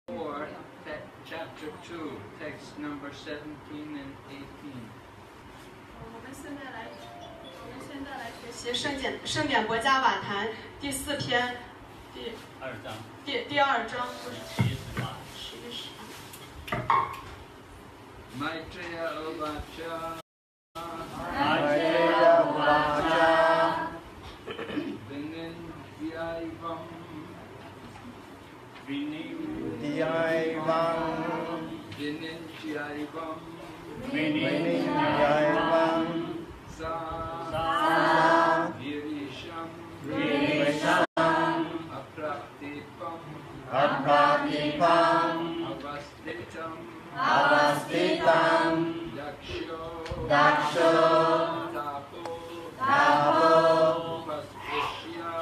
4, chapter 2, text number 17 and 18. 我们现在来学习圣典国家晚谈第4篇第二章，不是11。 Maitreya Uvacha Vinindhyaivam Sa Girisham Apraptipam Avasthitam Daksho Tapo Upaspishya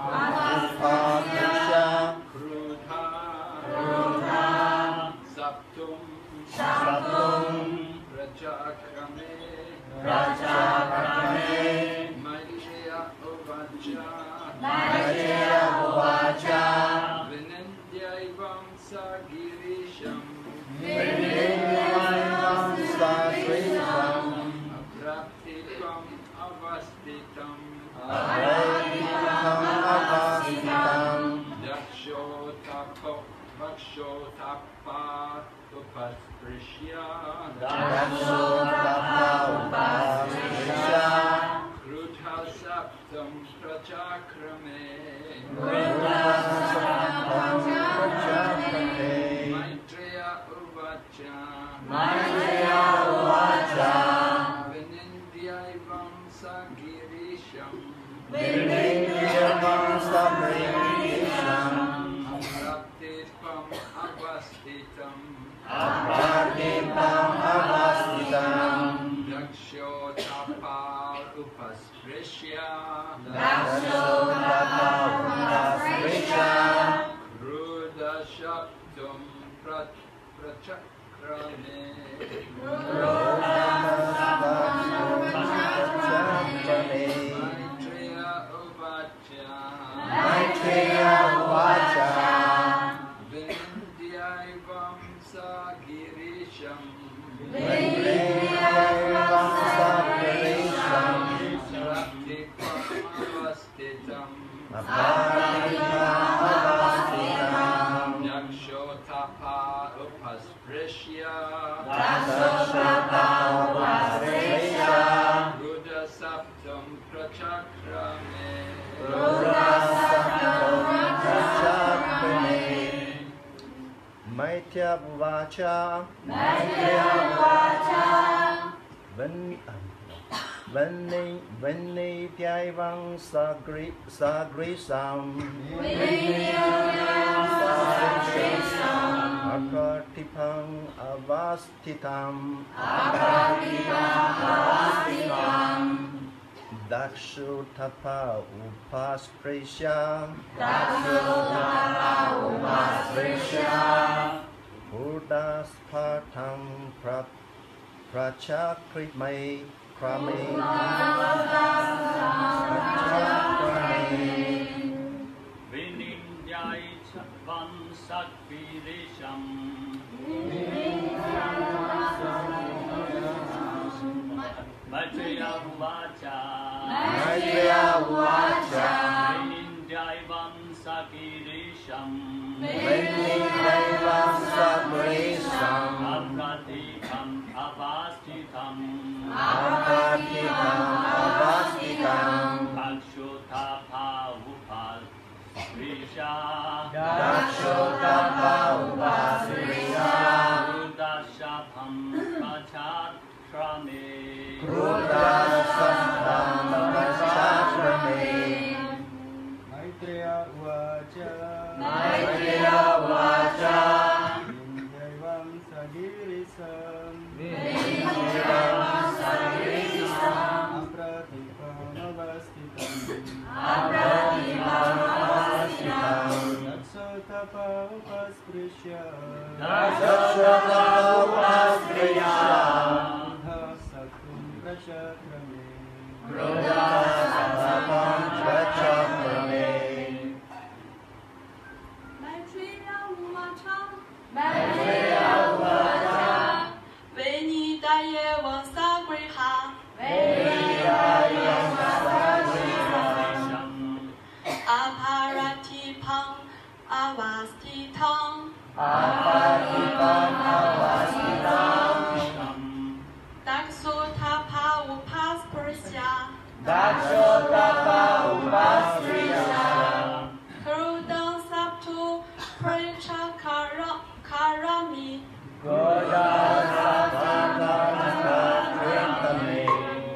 Krudha Saptum Prachakrame Maitreya Uvacha Vinindhyaivam Sa Girisham Apraptipam Avasthitam Daksho Tapa Upaspishya Krudha Saptam Prachakrame Maitreya Uvacha Vinindhyaivam Sa Girisham Apraptipam Avasthitam Daksho Tapa Upaspishya Krudha Saptam Prachakrame Maitreya Uvacha Vinindhyaivam Sa Girisham Apraptipam Daksho Tapa Upaspishya Krudha Saptam Prachakrame Maitreya Uvacha Vinindhyaivam Sa Girisham Apraptipam Avasthitam Daksho Tapa Upaspishya Krudha Saptam Prachakrame Vinindhyaivam Sa Girisham Maitreya Uvacha Vinindhyaivam Sa Girisham Apraptipam Avasthitam Daksho Tapa Upaspishya Krudha Saptam Prachakrame Maitreya Uvacha Vinindhyaivam Sa Girisham Apraptipam Avasthitam Daksho Tapa Upaspishya Maitreya Uvacha Apatitam avastitam. Daksotapa upasprasya. Daksotapa upasprasya. Karudam saptu parichakarami. Godasapatamatame.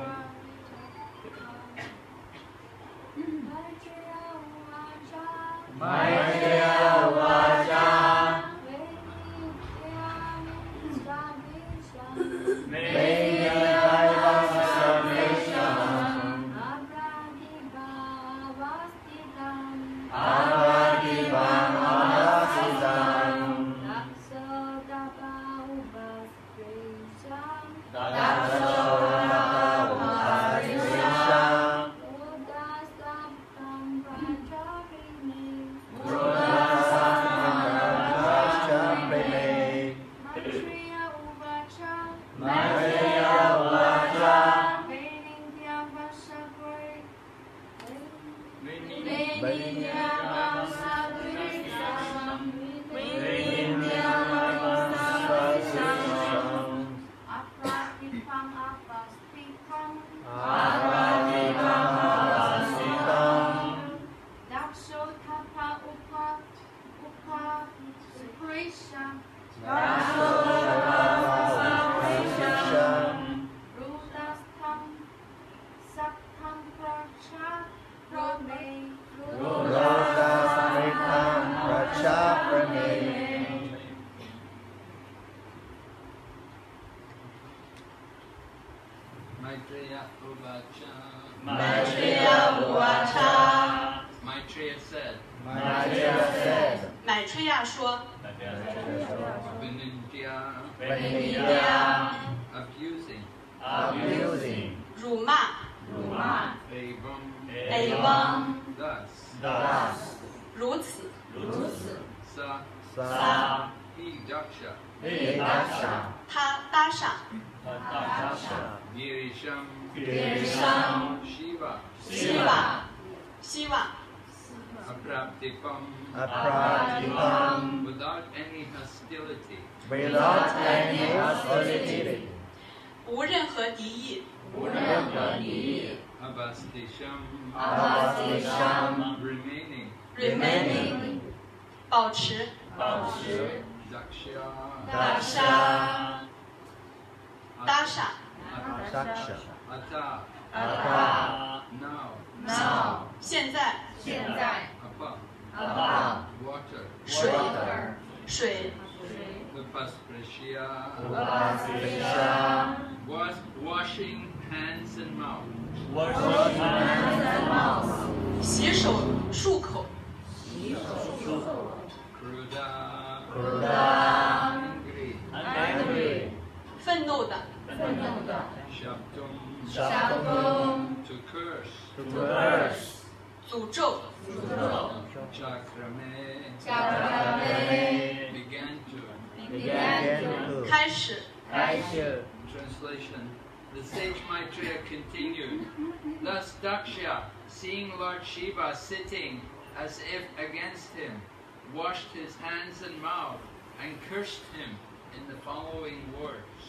Maitreya Uvacha. Maitreya said, Maitreya 说 Vinidya abusing 辱骂 evam thus 如此 sa he daksha 他搭上 girisham shiva 希望 apraptipam without any hostility 无任何敌意 avastisham remaining 保持 daksha 搭上 ata now 现在 apa water 水 upasprasya washing hands and mouth 洗手漱口 kruda angry 愤怒的 shabdum to curse 诅咒 chakrame began to 开始 Translation. The sage Maitreya continued. Thus Daksha, seeing Lord Shiva sitting as if against him, washed his hands and mouth and cursed him in the following words.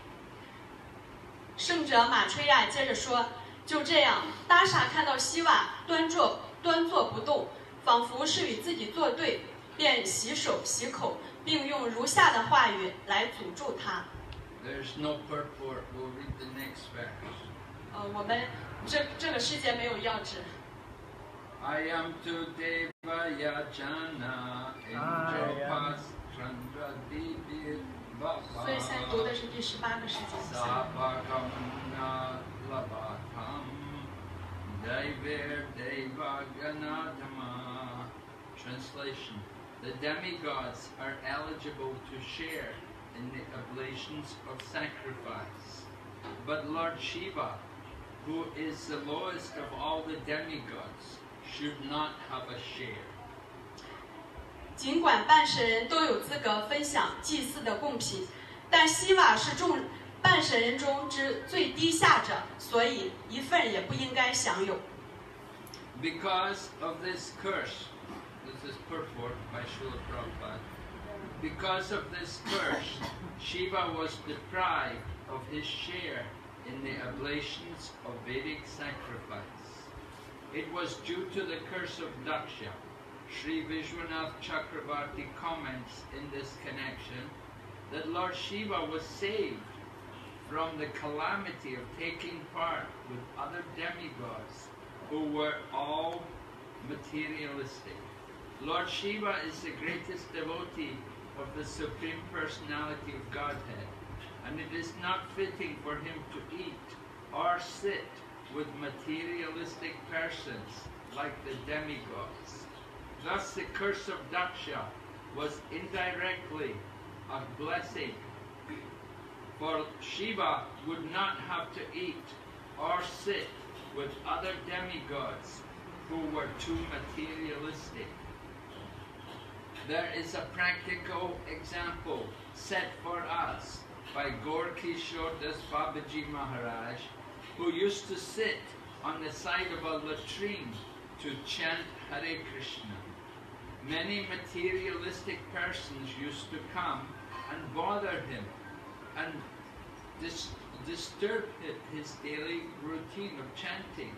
圣者马吹亚接着说，就这样，达傻看到希瓦端坐不动，仿佛是与自己作对，便洗手洗口，并用如下的话语来诅咒他。 There's no purport. We'll read the next verse. 我们这个世界没有要旨。 I am to Deva Yajana Indropas Chandra Devi Baba. 所以现在读的是第18个世纪。 Sapakamna Lavatam Dever Devaganatama. Translation. The demigods are eligible to share in the oblations of sacrifice. But Lord Shiva, who is the lowest of all the demigods, should not have a share. 尽管半神人都有资格分享祭祀的贡品，但希瓦是众半神人中之最低下者，所以一份也不应该享有。 Because of this curse, this is purport by Srila Prabhupada. Because of this curse, Shiva was deprived of his share in the oblations of Vedic sacrifice. It was due to the curse of Daksha. Sri Vishwanath Chakravarti comments in this connection that Lord Shiva was saved from the calamity of taking part with other demigods who were all materialistic. Lord Shiva is the greatest devotee of the Supreme Personality of Godhead, and it is not fitting for him to eat or sit with materialistic persons like the demigods. Thus the curse of Daksha was indirectly a blessing, for Shiva would not have to eat or sit with other demigods who were too materialistic. There is a practical example set for us by Gaur Kishore Das Babaji Maharaj, who used to sit on the side of a latrine to chant Hare Krishna. Many materialistic persons used to come and bother him and disturb his daily routine of chanting.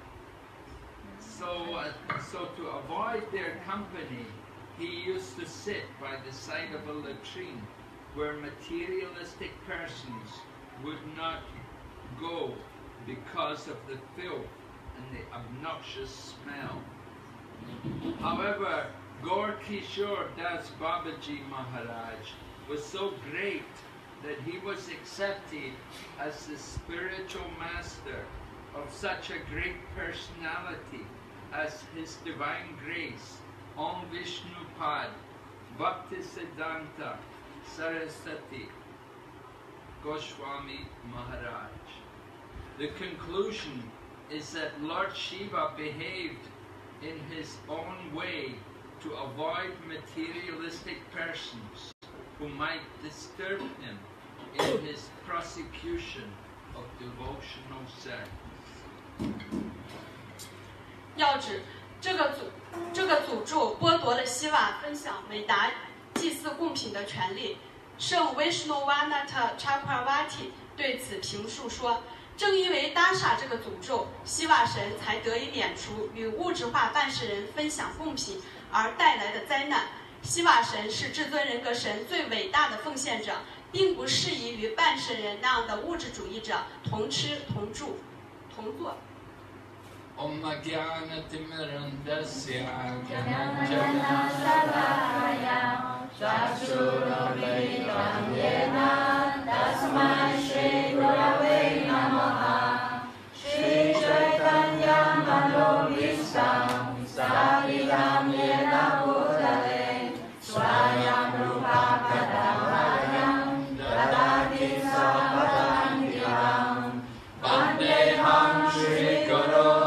So to avoid their company, he used to sit by the side of a latrine where materialistic persons would not go because of the filth and the obnoxious smell. However, Gaur Kishore Das Babaji Maharaj was so great that he was accepted as the spiritual master of such a great personality as His Divine Grace, Om Vishnupad Bhaktisiddhanta Saraswati Goswami Maharaj. The conclusion is that Lord Shiva behaved in his own way to avoid materialistic persons who might disturb him in his prosecution of devotional service. 要指这个诅咒剥夺了希瓦分享美达祭祀贡品的权利。圣 Vishnuvanatha Chakravarti 对此评述说，正因为达傻这个诅咒，希瓦神才得以免除与物质化办事人分享贡品而带来的灾难。希瓦神是至尊人格神最伟大的奉献者，并不适宜与办事人那样的物质主义者同吃同住同坐。 Om Jnana Timirandasya Jnana Salakaya Chakshuromilitam Yena Tasmai Shri Gurave Namaha Shri Chaitanya Manobhistam Sthapitam Yena Bhutale Swayam Rupa Kadamaya Dadati Sapadantikam Vandeham Shri Guru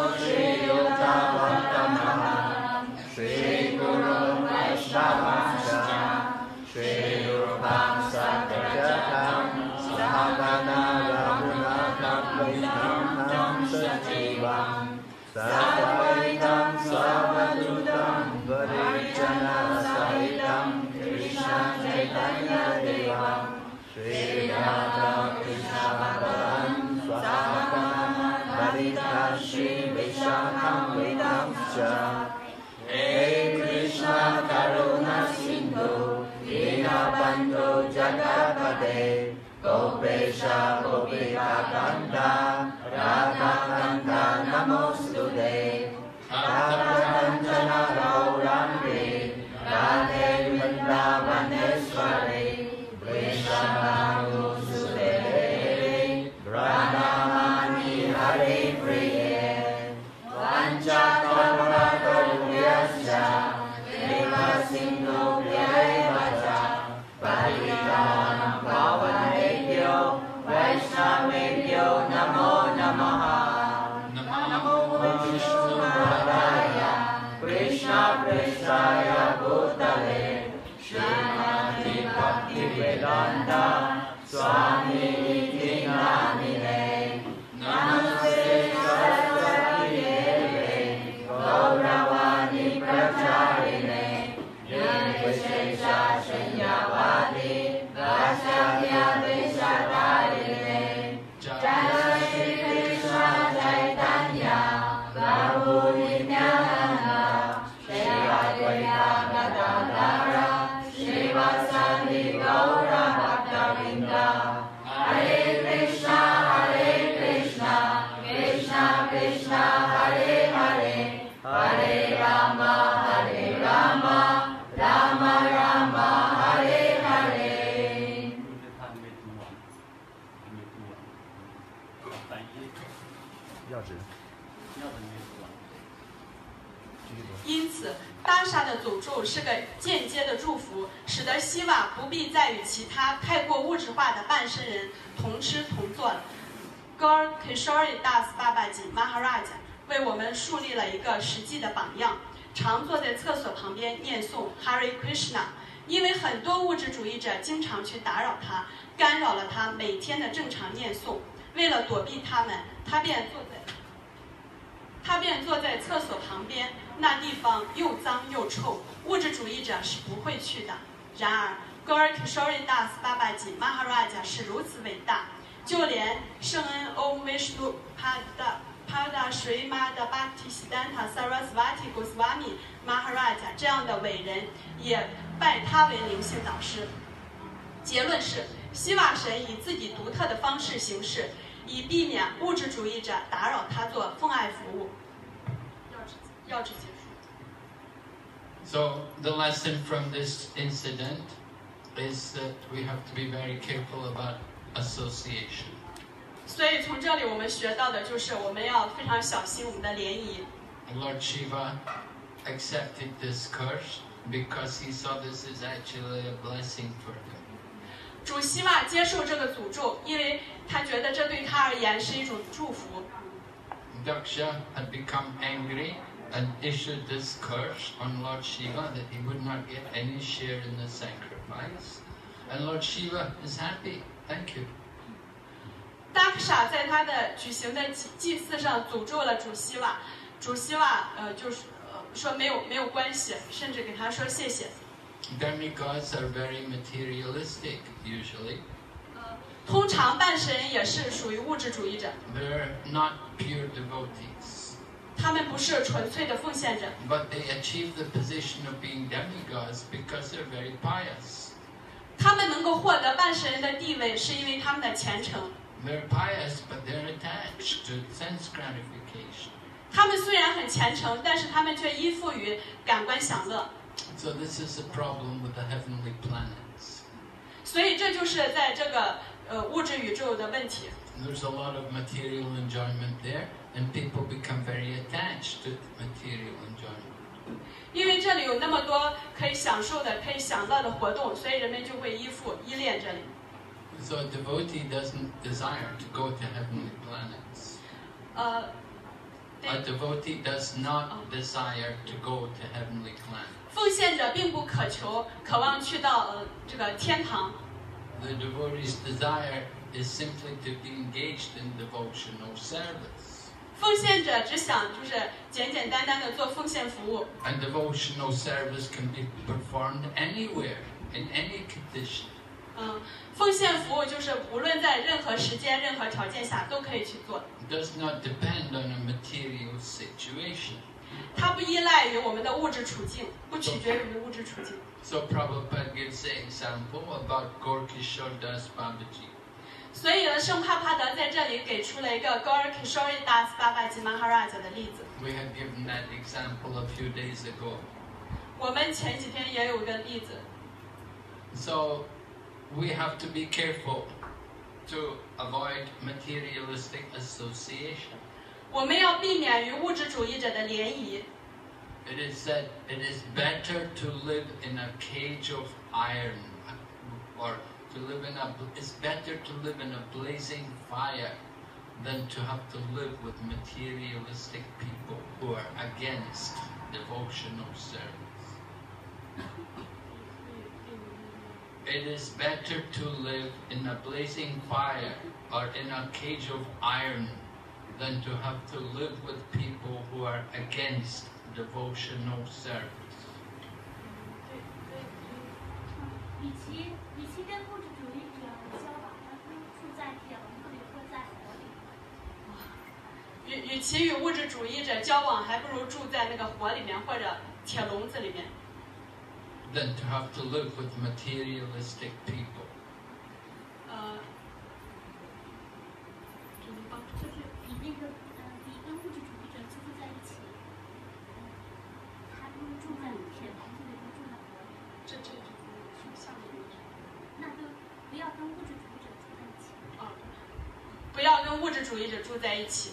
Shri Guru Vaishnavascha Shri Rupam Sakrajatam Sahavana Raghunatham Vaishnam Sajivam Sadvaitam Savadutam Varijana Sahitam Krishna Chaitanya Devam Shri Radha Krishna Bhagavan Swahakam Varita Shri Vishakam Vidamscha Hey Krishna Karuna Sindhu Dinabandhu Jagapade Gopesha Gopika Kanta Radha Kanta Namostude Karanjana Gauramri Radhe Vrindavaneshwari Vrishabhanu Sudere Pranamani Hare Priye Vanchakalpa Deva Sindhu Vyaivacha Paritanam Pavanebhyo Vaishnavebhyo Namo Namaha Namo Vishnu Padaya Krishna Prestaya Bhutale Srimati Bhakti Vedanta Swami Iti Namine Namaste Saraswati Deve Gauravani Pracharine Nirvishesha Shunyavadi Krishna Jai Shri Krishna Chaitanya Prabhu Nityananda Shri Advaita Gadadhara Srivasadi Gaura Bhaktavinda Hare Krishna Krishna Krishna Hare Hare Hare Rama Rama Rama Hare Hare 因此，大厦的诅咒是个间接的祝福，使得希瓦不必再与其他太过物质化的半身人同吃同坐了。Gaur Kishore Das Babaji Maharaj 为我们树立了一个实际的榜样，常坐在厕所旁边念诵 Hare Krishna， 因为很多物质主义者经常去打扰他，干扰了他每天的正常念诵。为了躲避他们，他便坐在厕所旁边，那地方又脏又臭，物质主义者是不会去的。然而 Gaur Kishore Das Babaji Maharaj 是如此伟大，就连圣恩 Om Vishnu Pada Srimad Bhaktisiddhanta Sarasvati Goswami Maharaj 这样的伟人也拜他为灵性导师。结论是，希瓦神以自己独特的方式行事，以避免物质主义者打扰他做奉爱服务。要旨结束。 So the lesson from this incident is that we have to be very careful about association. 所以从这里我们学到的就是我们要非常小心我们的联谊。 Lord Shiva accepted this curse because he saw this as actually a blessing for him. 主希瓦接受这个诅咒，因为他觉得这对他而言是一种祝福。 Daksha had become angry and issued this curse on Lord Shiva that he would not get any share in the sacrifice. And Lord Shiva is happy. Thank you. 达克萨在他的举行的祭祀上诅咒了主希瓦，主希瓦就是说没有关系，甚至给他说谢谢。 Demigods are very materialistic usually. 通常半神人也是属于物质主义者。 They're not pure devotees. 他们不是纯粹的奉献者。 But they achieve the position of being demigods because they're very pious. 他们能够获得半神人的地位，是因为他们的虔诚。 They're pious, but they're attached to sense gratification. 他们虽然很虔诚，但是他们却依附于感官享乐。 So this is a problem with the heavenly planets. 所以这就是在这个物质宇宙的问题。 There's a lot of material enjoyment there, and people become very attached to material enjoyment. 因为这里有那么多可以享受的、可以享乐的活动，所以人们就会依恋这里。 So a devotee doesn't desire to go to heavenly planets. A devotee does not desire to go to heavenly planets. 奉献者并不渴望去到这个天堂。 The devotee's desire is simply to be engaged in devotional service. 奉献者只想就是简简单单的做奉献服务。 And devotional service can be performed anywhere, in any condition. 奉献服务就是无论在任何时间、任何条件下都可以去做。 It does not depend on a material situation. 它不依赖于我们的物质处境，不取决于我们的物质处境。 So Prabhupada gives an example about Gaur Kishore Das Babaji. 所以呢，圣帕帕德在这里给出了一个 Gaur Kishore Das Babaji Maharaj 的例子。 We had given that example a few days ago. 我们前几天也有个例子。 So we have to be careful to avoid materialistic association. 我们要避免与物质主义者的联谊。 It is said it is better to live in a cage of iron, or it's better to live in a blazing fire than to have to live with materialistic people who are against devotional service. It is better to live in a blazing fire or in a cage of iron than to have to live with people who are against devotional service. 与其跟物质主义者解，我们不如说在火里。 与其与物质主义者交往，还不如住在那个火里面或者铁笼子里面。 Than to have to live with materialistic people. 就是比那个比跟物质主义者居住在一起，还不如住在铁笼子里，不住在火里。 这是下面一句。 那就不要跟物质主义者住在一起。 不要跟物质主义者住在一起。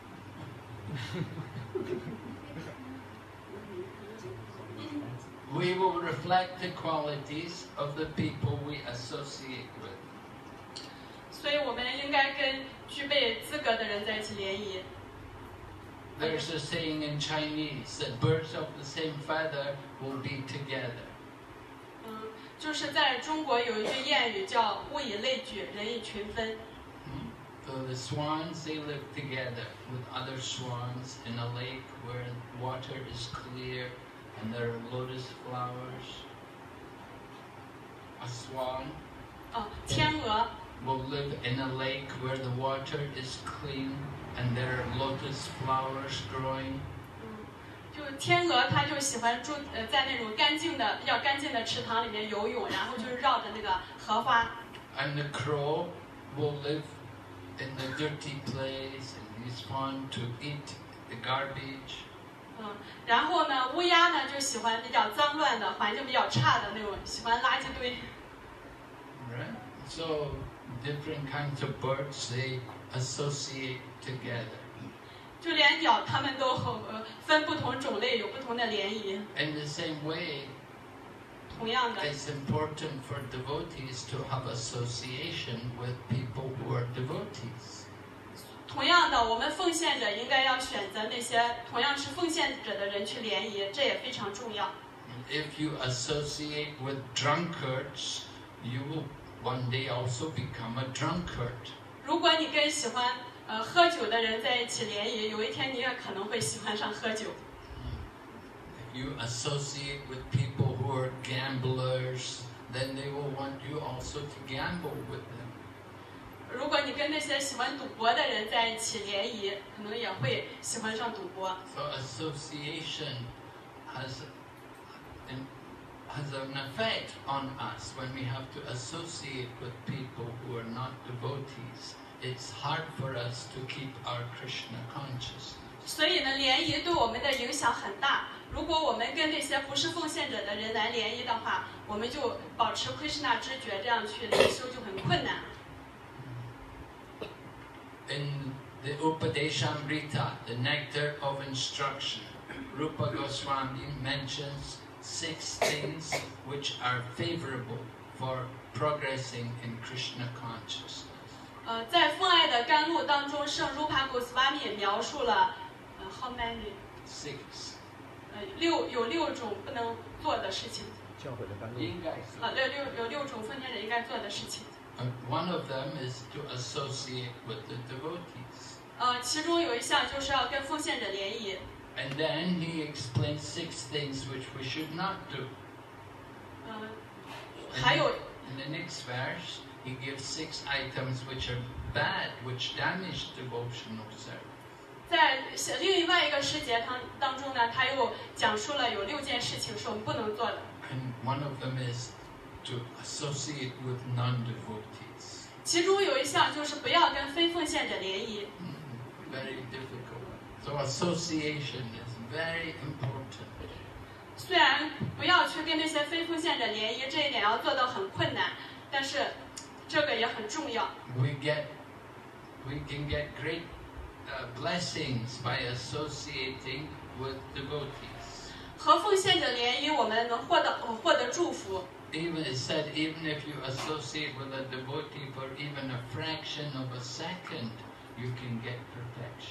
We will reflect the qualities of the people we associate with. 所以我们应该跟具备资格的人在一起联谊。 There's a saying in Chinese that birds of the same feather will be together. 就是在中国有一句谚语叫“物以类聚，人以群分”。 So the swans, they live together with other swans in a lake where water is clear and there are lotus flowers. A swan 天鹅 will live in a lake where the water is clean and there are lotus flowers growing. 就天鹅，它就喜欢住在那种比较干净的池塘里面游泳，然后就是绕着那个荷花。 And the crow will live in the dirty place and he's fond to eat the garbage. 然后呢，乌鸦呢就喜欢比较脏乱的、环境比较差的那种，喜欢垃圾堆。 Right? So different kinds of birds, they associate together. 就连鸟，它们都分不同种类，有不同的联谊。 In the same way, 同样的， it's important for devotees to have association with people who are devotees. 同样的，我们奉献者应该要选择那些同样是奉献者的人去联谊，这也非常重要。 If you associate with drunkards, you will one day also become a drunkard. 如果你跟喜欢喝酒的人在一起联谊，有一天你也可能会喜欢上喝酒。 If you associate with people who are gamblers, then they will want you also to gamble with them. 如果你跟那些喜欢赌博的人在一起联谊，可能也会喜欢上赌博。 So association has an effect on us when we have to associate with people who are not devotees. It's hard for us to keep our Krishna consciousness. 所以呢，联谊对我们的影响很大。如果我们跟那些不是奉献者的人来联谊的话，我们就保持 Krishna 知觉，这样去灵修就很困难。 In the Upadeshamrita, the nectar of instruction, Rupa Goswami mentions 6 things which are favorable for progressing in Krishna consciousness. 在奉爱的甘露当中，圣如帕古斯瓦米描述了how many 6. 有6种不能做的事情。 教会的甘露。 应该是。 有6种奉献者应该做的事情。 One of them is to associate with the devotees. 其中有一项就是要跟奉献者联谊。 And then he explains 6 things which we should not do. 还有 In the next verse, he gives 6 items which are bad, which damage devotional service. 在另外一个诗节当中呢，他又讲述了有6件事情是我们不能做的。 And one of them is to associate with non-devotees. 其中有一项就是不要跟非奉献者联谊。 Very difficult. So association is very important. 虽然不要去跟那些非奉献者联谊，这一点要做到很困难，但是这个也很重要。 We can get great blessings by associating with devotees. 和奉献者联谊，我们能获得祝福。 Even it said, even if you associate with a devotee for even a fraction of a second, you can get protection.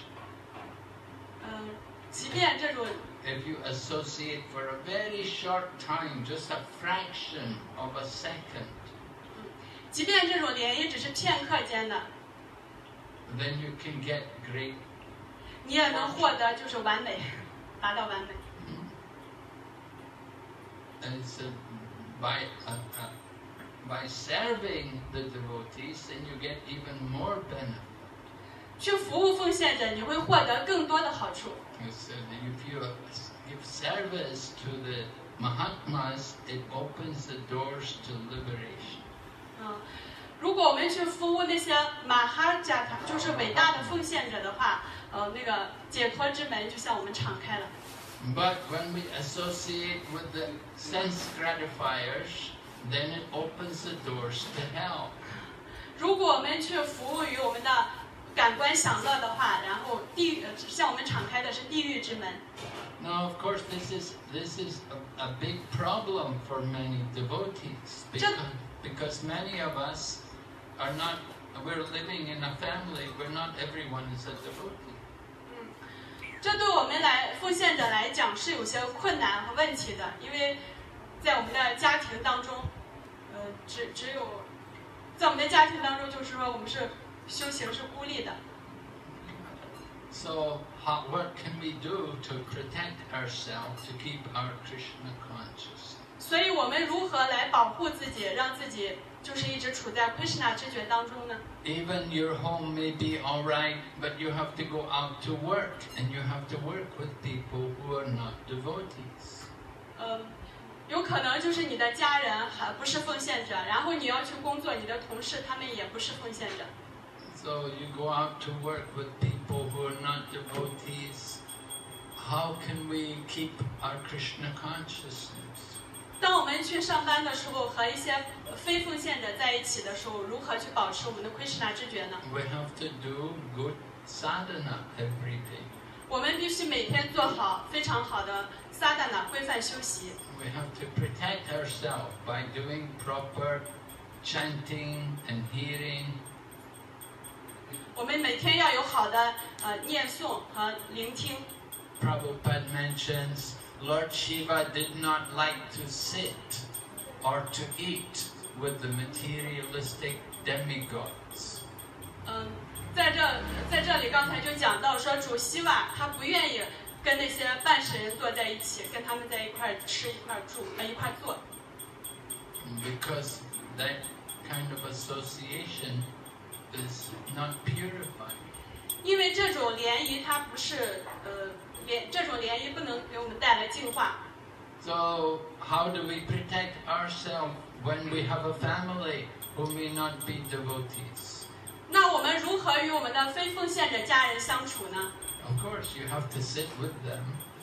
即便这种 If you associate for a very short time, just a fraction of a second, 即便这种联谊只是片刻间的， then you can get great. 你也能获得就是完美，达到完美。 And it's by by serving the devotees, then you get even more benefit. 去服务奉献者，你会获得更多的好处。 So if you give service to the Mahatmas, it opens the doors to liberation. 如果我们去服务那些马哈加塔，就是伟大的奉献者的话，那个解脱之门就向我们敞开了。 But when we associate with the sense gratifiers, then it opens the doors to hell. 如果我们去服务于我们的感官享乐的话，然后向我们敞开的是地狱之门。 Now, of course, this is a big problem for many devotees because many of us are not. We're living in a family where not everyone is a devotee. 这对我们奉献者来讲是有些困难和问题的，因为在我们的家庭当中，只有在我们的家庭当中，就是说我们是修行是孤立的。 So, what can we do to protect ourselves to keep our Krishna conscious? 所以我们如何来保护自己，让自己就是一直处在 Krishna 知觉当中呢？ Even your home may be all right, but you have to go out to work, and you have to work with people who are not devotees. 有可能就是你的家人还不是奉献者，然后你要去工作，你的同事他们也不是奉献者。 So you go out to work with people who are not devotees. How can we keep our Krishna consciousness? 当我们去上班的时候，和一些非奉献者在一起的时候，如何去保持我们的 Krishna 知觉呢？ We have to do good sadhana every day. 我们必须每天做好非常好的 sadhana 规范修习。 We have to protect ourselves by doing proper chanting and hearing. 我们每天要有好的念诵和聆听。 Prabhupada mentions Lord Shiva did not like to sit or to eat with the materialistic demigods. 在这里刚才就讲到说，主希瓦他不愿意跟那些半神人坐在一起，跟他们在一块吃、一块住、一块坐。 Because that kind of association is not purifying. 因为这种联谊它不是这种联谊不能给我们带来净化。 So how do we protect ourselves when we have a family who may not be devotees? 那我们如何与我们的非奉献者家人相处呢？ Of course, you have to sit with them.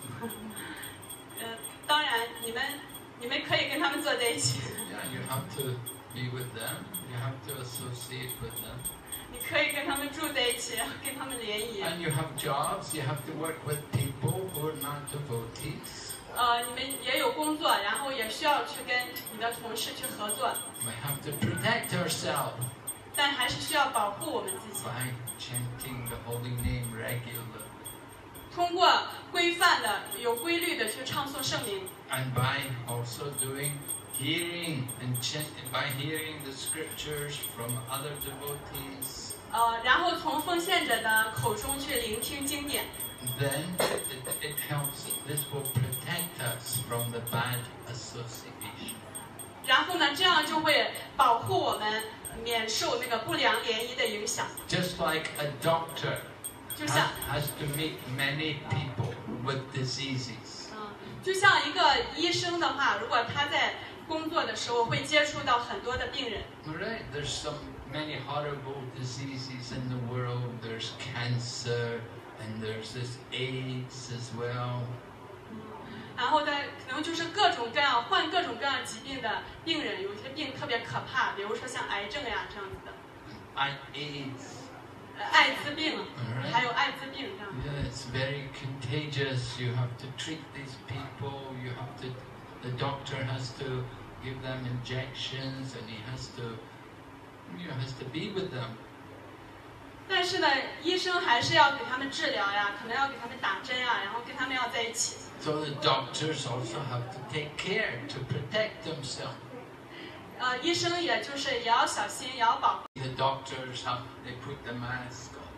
当然，你们可以跟他们坐在一起。 Yeah, you have to be with them. You have to associate with them. 你可以跟他们住在一起，跟他们联谊。 And you have jobs. You have to work with people who are not devotees. 你们也有工作，然后也需要去跟你的同事去合作。 We have to protect ourselves 但还是需要保护我们自己。 by chanting the holy name regularly. 通过规范的、有规律的去唱诵圣名。 And by also doing hearing and by hearing the scriptures from other devotees. 然后从奉献者的口中去聆听经典。 Then it helps. This will protect us from the bad association. 然后呢，这样就会保护我们免受那个不良联谊的影响。 Just like a doctor 就像 has to meet many people with diseases. 就像一个医生的话，如果他在工作的时候会接触到很多的病人。 Right? There's many horrible diseases in the world. There's cancer and there's this AIDS as well. 然后呢，可能就是各种各样患各种各样疾病的病人，有些病特别可怕，比如说像癌症呀这样子的。 AIDS. 艾滋病，还有艾滋病这样。 Yeah, it's very contagious. You have to treat these people. The doctor has to give them injections, and he has to be with them. 但是呢，医生还是要给他们治疗呀，可能要给他们打针呀，然后跟他们要在一起。 So the doctors also have to take care to protect themselves. 医生也要小心，也要保护。 The doctors they put the mask on.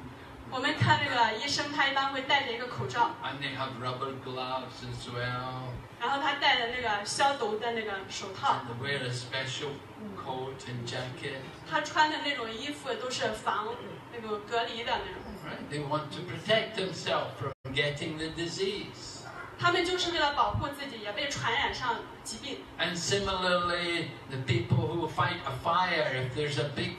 我们看那个医生，他一般会戴着一个口罩， and they have rubber gloves as well, 然后他戴着那个消毒的那个手套， and they wear a special coat and jacket. 他穿的那种衣服都是防那个隔离的那种。 Right? They want to protect themselves from getting the disease. 他们就是为了保护自己，也被传染上疾病。 And similarly, the people who fight a fire, if there's a big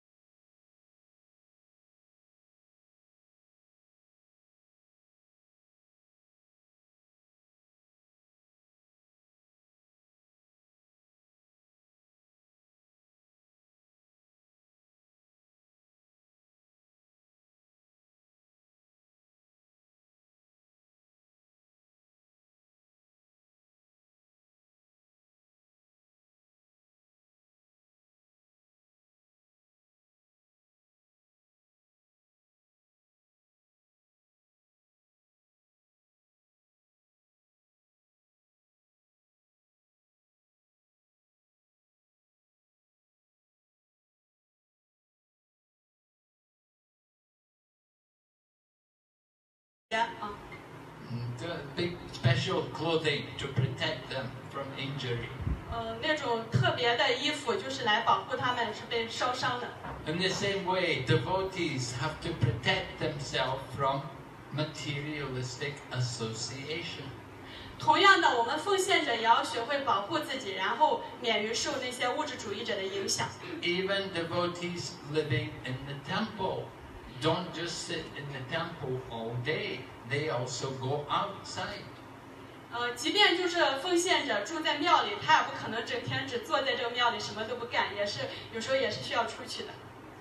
big special clothing to protect them from injury. 那种特别的衣服就是来保护他们是被烧伤的。 In the same way, devotees have to protect themselves from materialistic association. 同样的，我们奉献者也要学会保护自己，然后免于受那些物质主义者的影响。 Even devotees living in the temple don't just sit in the temple all day. They also go outside. 即便就是奉献者住在庙里，他也不可能整天只坐在这个庙里什么都不干，也是有时候也是需要出去的。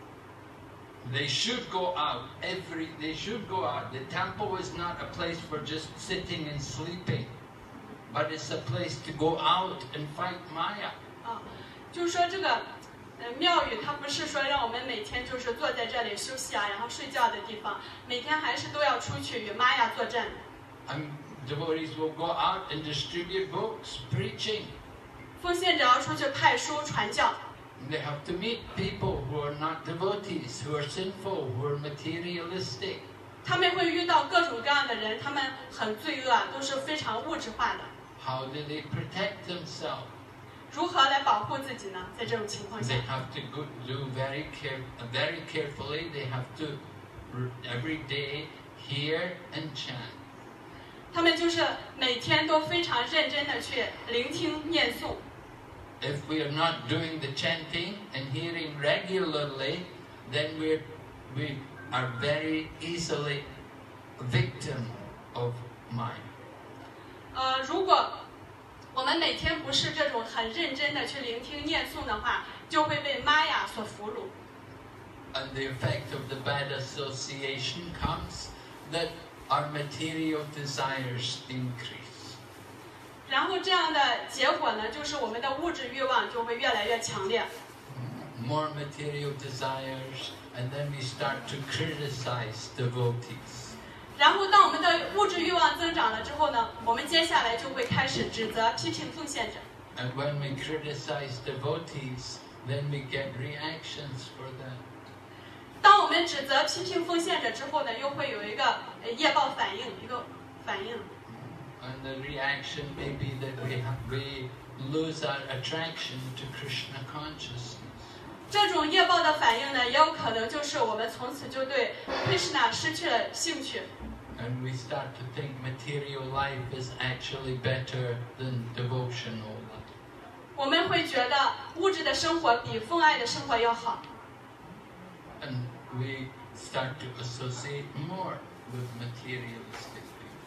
They should go out. They should go out. The temple is not a place for just sitting and sleeping, but it's a place to go out and fight Maya. 就是说这个庙宇它不是说让我们每天就是坐在这里休息啊，然后睡觉的地方，每天还是都要出去与玛雅作战。 And devotees will go out and distribute books, preaching. 奉献者要出去派书传教。 They have to meet people who are not devotees, who are sinful, who are materialistic. 他们会遇到各种各样的人，他们很罪恶，都是非常物质化的。 How do they protect themselves? 如何来保护自己呢？在这种情况下 They，have to do very carefully. They have to every day hear and chant. 他们就是每天都非常认真的去聆听念诵。 If we are not doing the chanting and hearing regularly, then we are very easily a victim of Maya. 如果我们每天不是这种很认真的去聆听念诵的话，就会被玛雅所俘虏。 And the effect of the bad association comes that our material desires increase. 然后这样的结果呢，就是我们的物质欲望就会越来越强烈。 More material desires, and then we start to criticize devotees. 然后当我们的物质欲望增长了之后呢，我们接下来就会开始指责、批评奉献者。 And when we criticize devotees, then we get reactions for that. 当我们指责、批评奉献者之后呢，又会有一个业报反应，一个反应。 And the reaction may be that we lose our attraction to Krishna consciousness. 这种业报的反应呢，也有可能就是我们从此就对 Krishna 失去了兴趣。 And we start to think material life is actually better than devotional life. 我们会觉得物质的生活比奉爱的生活要好。 And we start to associate more with materialistic people.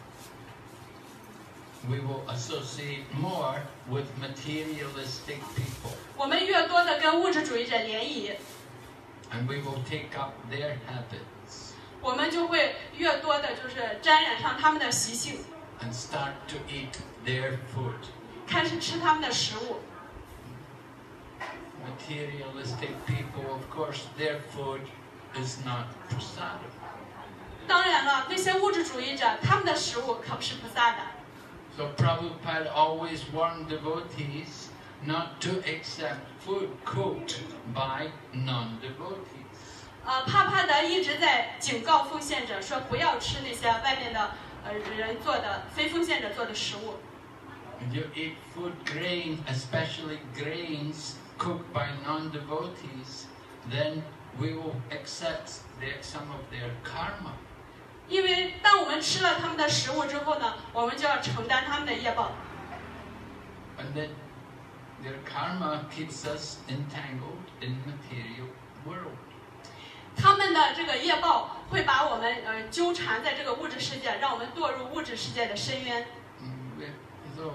We will associate more with materialistic people. 我们越多的跟物质主义者联谊， And we will take up their habits 我们就会越多的就是沾染上他们的习性， and start to eat their food. 开始吃他们的食物。 Materialistic people, of course, their food is not prasadam. 当然了，那些物质主义者，他们的食物可不是菩萨的。 So Prabhupada always warned devotees not to accept food cooked by non-devotees. 帕帕德一直在警告奉献者说，不要吃那些外面的人做的非奉献者做的食物。 If you eat food grain, especially grains cooked by non-devotees, then we will accept some of their karma. 因为当我们吃了他们的食物之后呢，我们就要承担他们的业报。 And then their karma keeps us entangled in material world. 他们的这个业报会把我们纠缠在这个物质世界，让我们堕入物质世界的深渊。 So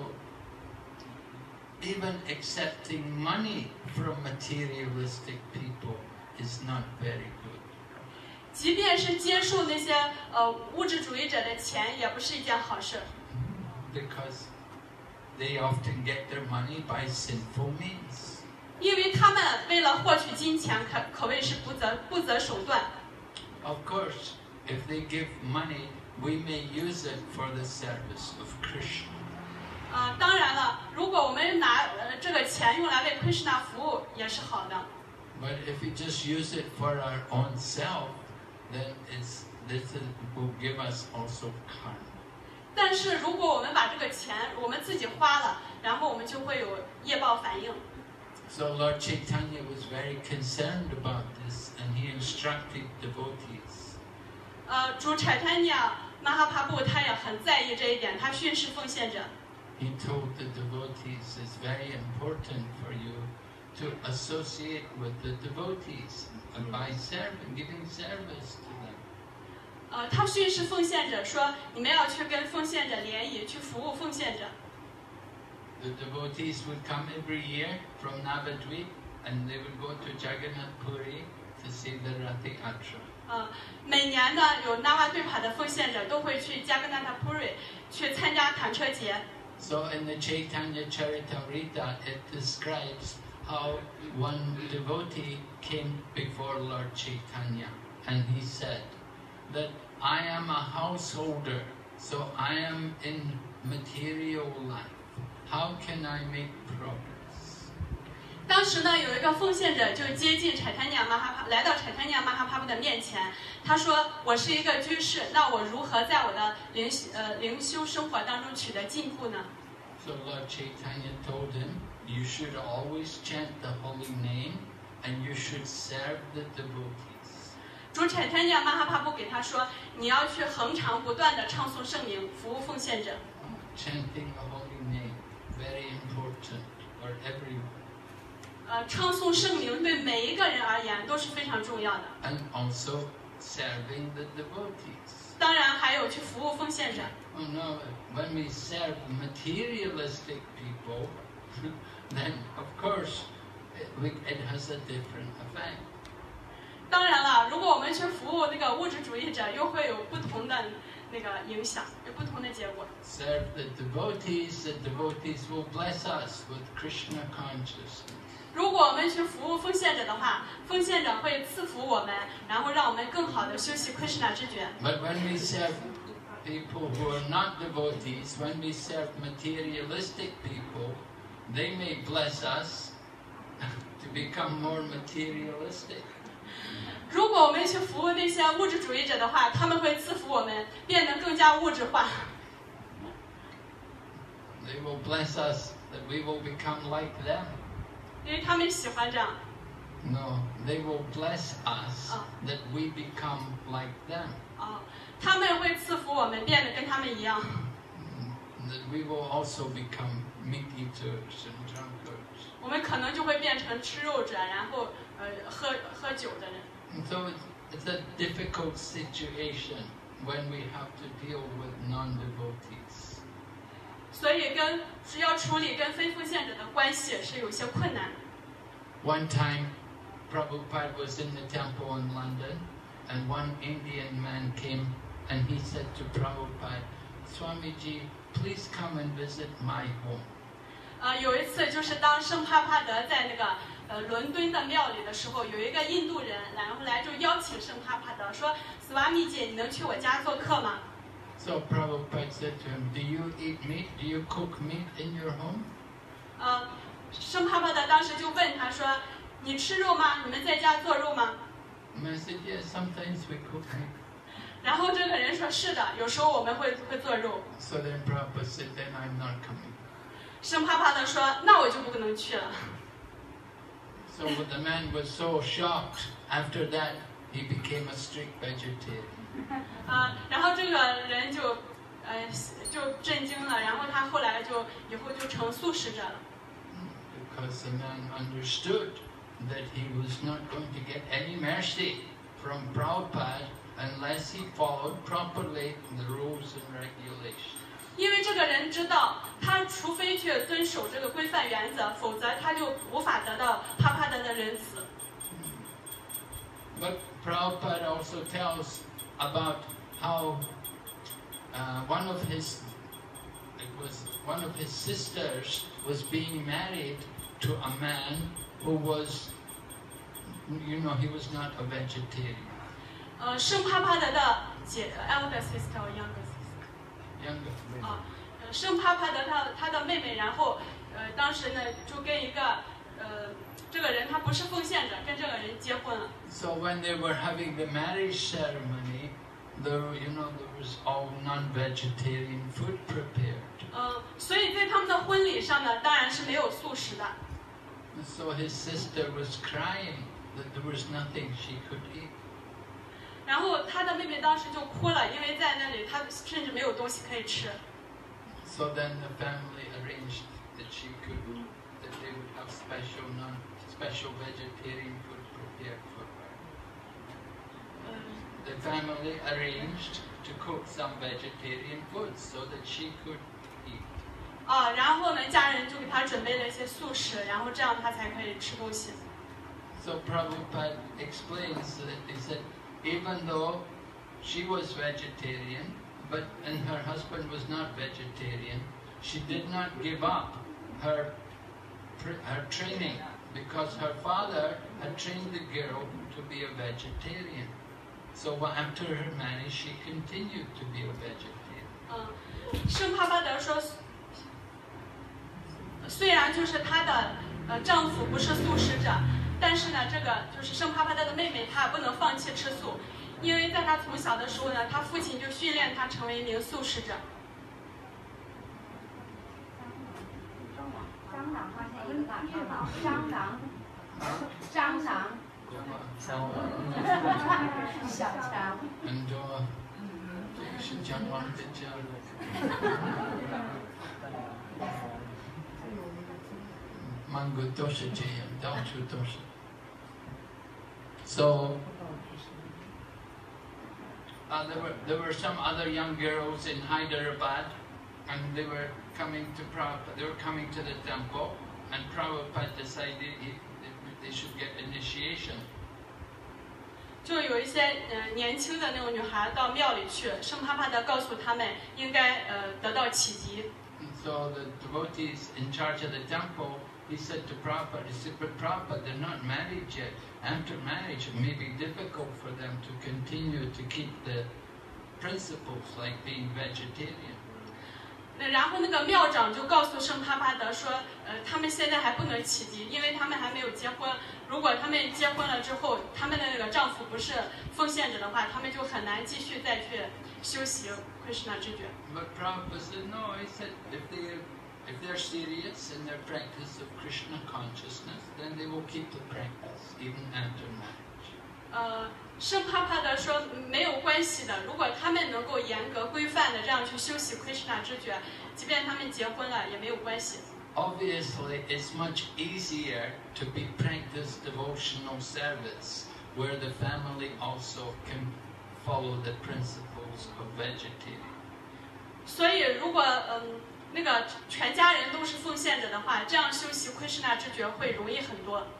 even accepting money from materialistic people is not very good. 即便是接受那些物质主义者的钱，也不是一件好事。 Because they often get their money by sinful means. 因为他们为了获取金钱，可谓是不择手段。 Of course, if they give money, we may use it for the service of Krishna. 当然了，如果我们拿这个钱用来为 Krishna 服务，也是好的。 But if we just use it for our own self, then this will give us also karma. 但是如果我们把这个钱我们自己花了，然后我们就会有业报反应。 So Lord Chaitanya was very concerned about this, and he instructed devotees. 主Chaitanya Mahaprabhu 他也很在意这一点，他训示奉献者。 He told the devotees it's very important for you to associate with the devotees and by giving service to them. 他训示奉献者说，你们要去跟奉献者联谊，去服务奉献者。 The devotees would come every year from Navadvip and they would go to Jagannath Puri to see the Rath-yatra. 每年呢，有纳瓦对帕的奉献者都会去加格纳塔普瑞去参加坦车节。 So in the Chaitanya Charitamrita, it describes how one devotee came before Lord Chaitanya and he said that I am a householder, so I am in material life. How can I make progress? 当时呢，有一个奉献者就接近来到柴坦尼亚马哈帕布的面前，他说：“我是一个居士，那我如何在我的灵修生活当中取得进步呢？” So Lord Chaitanya told him, you should always chant the holy name and you should serve the devotees. 主柴坦尼亚马哈帕布给他说：“你要去恒常不断地唱诵圣名，服务奉献者。” Chanting the holy name, very important for everyone. 唱诵圣名对每一个人而言都是非常重要的。 And also serving the devotees. 当然还有去服务奉献者。 Oh no, when we serve materialistic people, then of course it has a different effect. 当然了，如果我们去服务那个物质主义者，又会有不同的那个影响，有不同的结果。 Serve the devotees will bless us with Krishna consciousness. 如果我们去服务奉献者的话，奉献者会赐福我们，然后让我们更好的修习 Krishna 知觉。 But when we serve people who are not devotees, when we serve materialistic people, they may bless us to become more materialistic. 如果我们去服务那些物质主义者的话，他们会赐福我们变得更加物质化。 They will bless us that we will become like them. 因为他们喜欢这样。 No, they will bless us that we become like them. 他们会赐福我们变得跟他们一样。 That we will also become meat eaters and drunkards. 我们可能就会变成吃肉者，然后喝酒的人。 So it's a difficult situation when we have to deal with non-devotees. 所以要处理跟非奉献者的关系是有些困难。 One time, Prabhupada was in the temple in London, and one Indian man came and he said to Prabhupada, Swamiji, please come and visit my home. 有一次就是当圣帕帕德在那个伦敦的庙里的时候，有一个印度人，然后来就邀请圣帕帕德说：“斯瓦米姐，你能去我家做客吗？” So Prabhupada said to him, do you eat meat? Do you cook meat in your home? 圣帕帕德当时就问他说：“你吃肉吗？你们在家做肉吗？” And I said, yes, sometimes we cook meat. 然后这个人说是的，有时候我们会做肉。 So then Prabhupada said, then I'm not coming. 圣帕帕的说，那我就不可能去了。 So the man was so shocked. After that, he became a strict vegetarian. 然后这个人就震惊了，然后他后来以后就成素食者了。 Because the man understood that he was not going to get any mercy from Prabhupada unless he followed properly the rules and regulations. 因为这个人知道，他除非去遵守这个规范原则，否则他就无法得到帕帕德的仁慈。 But Prabhupada also tells about how one of his sisters was being married to a man who was, he was not a vegetarian. 圣帕帕德的elder sister or younger sister。 Younger. 圣帕帕德他的妹妹，然后当时呢就跟一个这个人他不是奉献者，跟这个人结婚了。 So when they were having the marriage ceremony, there was all non-vegetarian food prepared. 所以在他们的婚礼上呢，当然是没有素食的。 So his sister was crying that there was nothing she could eat. 然后他的妹妹当时就哭了，因为在那里他甚至没有东西可以吃。 So then the family arranged that they would have special vegetarian food prepared for her. The family arranged to cook some vegetarian food so that she could eat. 然后呢，家人就给他准备了一些素食，然后这样他才可以吃东西。 So Prabhupada explains that he said, even though she was vegetarian, and her husband was not vegetarian, she did not give up her training because her father had trained the girl to be a vegetarian. So after her marriage, she continued to be a vegetarian. 圣帕帕德说，虽然就是她的丈夫不是素食者，但是呢，这个就是圣帕帕德的妹妹，她也不能放弃吃素，因为在她从小的时候呢，她父亲就训练她成为一名素食者。 蟑螂，小强。 是蟑螂的家人。曼谷都是这样，到处都是。So there were some other young girls in Hyderabad, and they were coming to Prabhupada. They were coming to the temple, and Prabhupada decided they should get initiation. 就有一些年轻的那种女孩到庙里去，圣帕帕德告诉他们应该得到启迪。 So the devotees in charge of the temple, he said to Prabhupada, he said, but Prabhupada, they're not married yet. After marriage, it may be difficult for them to continue to keep the principles like being vegetarian. 然后那个庙长就告诉圣帕帕德说，他们现在还不能启迪，因为他们还没有结婚。如果他们结婚了之后，他们的那个丈夫不是奉献者的话，他们就很难继续再去修习Krishna知觉。 But Prabhupada said no. He said if they're serious in their practice of Krishna consciousness, then they will keep the practice even after marriage. 圣帕帕德说没有关系的，如果他们能够严格规范的这样去修习 Krishna 知觉，即便他们结婚了也没有关系。 Obviously, it's much easier to be practice devotional service where the family also can follow the principles of vegetarian. 所以，如果那个全家人都是奉献者的话，这样修习 Krishna 知觉会容易很多。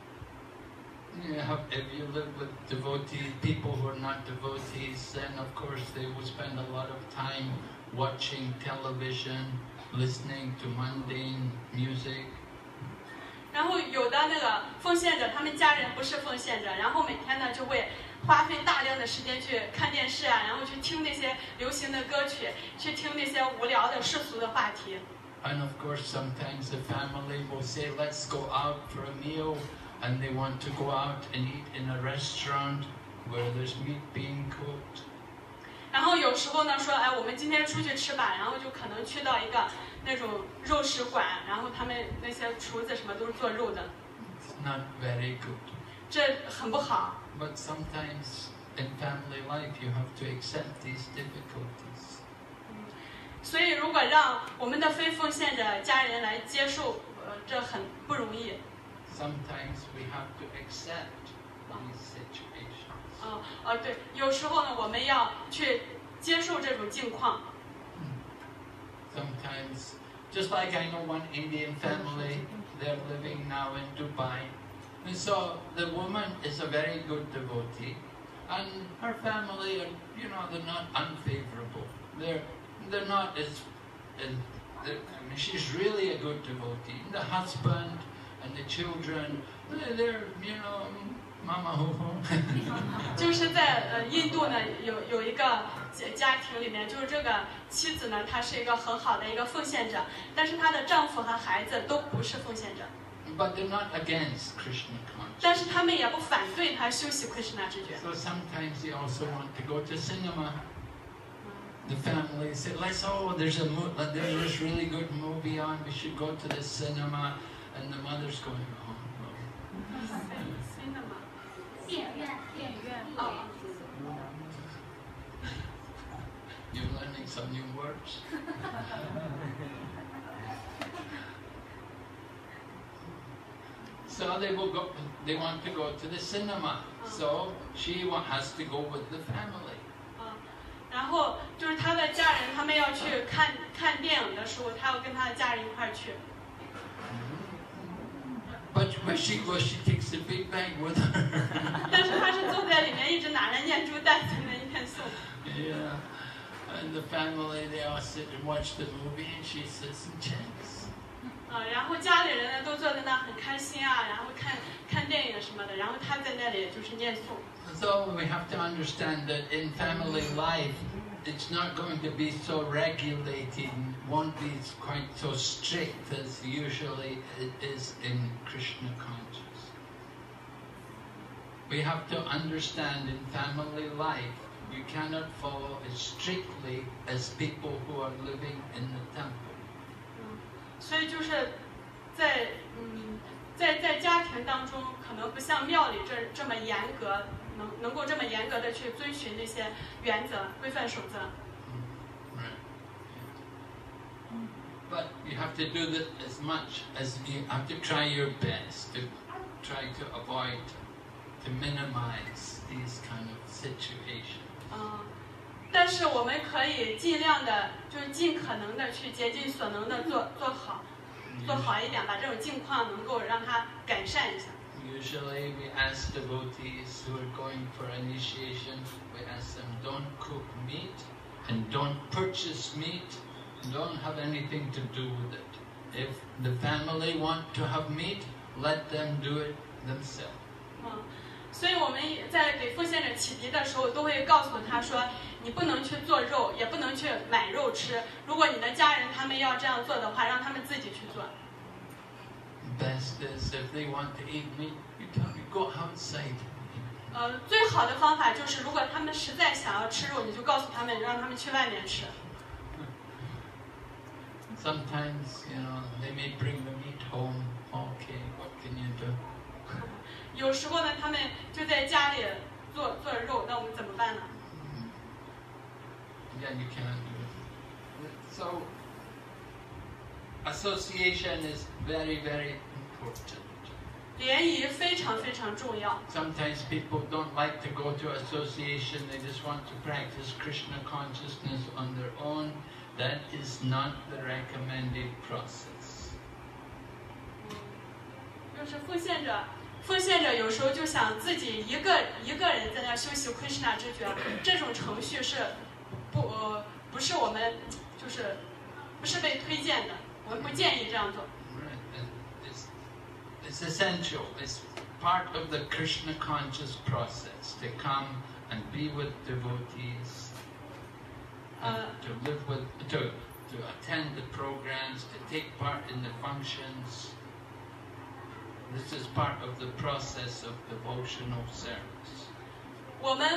If you live with devotees, people who are not devotees, then of course they will spend a lot of time watching television, listening to mundane music. 然后有的那个奉献者，他们家人不是奉献者，然后每天呢就会花费大量的时间去看电视啊，然后去听那些流行的歌曲，去听那些无聊的世俗的话题。 And of course, sometimes the family will say, "Let's go out for a meal," and they want to go out and eat in a restaurant where there's meat being cooked. 然后有时候呢说，哎，我们今天出去吃吧，然后就可能去到一个那种肉食馆，然后他们那些厨子什么都是做肉的。 It's not very good. 这很不好。 But sometimes in family life you have to accept these difficulties. 所以如果让我们的非奉献者家人来接受，这很不容易。 Sometimes we have to accept these situations. 对，有时候呢，我们要去接受这种境况。 Sometimes, just like I know one Indian family, they're living now in Dubai. And so the woman is a very good devotee, and her family, they're not unfavorable. They're not as I mean, she's really a good devotee. The husband and the children, they're mama ho ho. 就是在印度呢，有一个家庭里面，就是这个妻子呢，她是一个很好的一个奉献者，但是她的丈夫和孩子都不是奉献者。 But they're not against Krishna consciousness. 但是他们也不反对他修习 Krishna 知觉。 So sometimes they also want to go to cinema. The family say, there's this really good movie on, we should go to the cinema. And the mother's going, Cinema. 电影院。 You're learning some new words. So they want to go to the cinema. So she has to go with the family. 然后就是他的家人，他们要去看电影的时候，他要跟他的家人一块儿去。 But when she goes, she takes a big bag with her. 但是他是坐在里面，一直拿着念珠袋在那一边送。 Yeah, and the family they all sit and watch the movie, and she sits and chants. 然后家里人呢都坐在那很开心啊，然后看电影什么的，然后他在那里就是念诵。 So we have to understand that in family life, it's not going to be so regulated, won't be quite so strict as usually it is in Krishna consciousness. We have to understand in family life, you cannot follow as strictly as people who are living in the temple. 所以就是在家庭当中，可能不像庙里这么严格，能够这么严格的去遵循这些原则、规范守则。 Right. But you have to do that as much as you have to try your best to try to avoid, to minimize these kind of situations. 但是我们可以尽量的，就是尽可能的去竭尽所能的做好一点，把这种境况能够让它改善一下。 Usually we ask devotees who are going for initiation, we ask them don't cook meat and don't purchase meat, don't have anything to do with it. If the family want to have meat, let them do it themselves. 所以我们在给奉献者启迪的时候，都会告诉他说，你不能去做肉，也不能去买肉吃。如果你的家人他们要这样做的话，让他们自己去做。 Best is if they want to eat meat, you go outside. 最好的方法就是，如果他们实在想要吃肉，你就告诉他们，让他们去外面吃。 Sometimes, they may bring the meat home. Okay, what can you do? 有时候呢，他们就在家里做肉，那我们怎么办呢？ Yeah, you cannot do it. So, association is very, very important. 联谊非常非常重要。 Sometimes people don't like to go to association, they just want to practice Krishna consciousness on their own. That is not the recommended process. 就是奉献者有时候就想自己一个人在那修习 Krishna 知觉，这种程序是不是我们就是不是被推荐的，我们不建议这样做。 It's essential. It's part of the Krishna conscious process to come and be with devotees, to live with, to attend the programs, to take part in the functions. This is part of the process of devotional service. 我们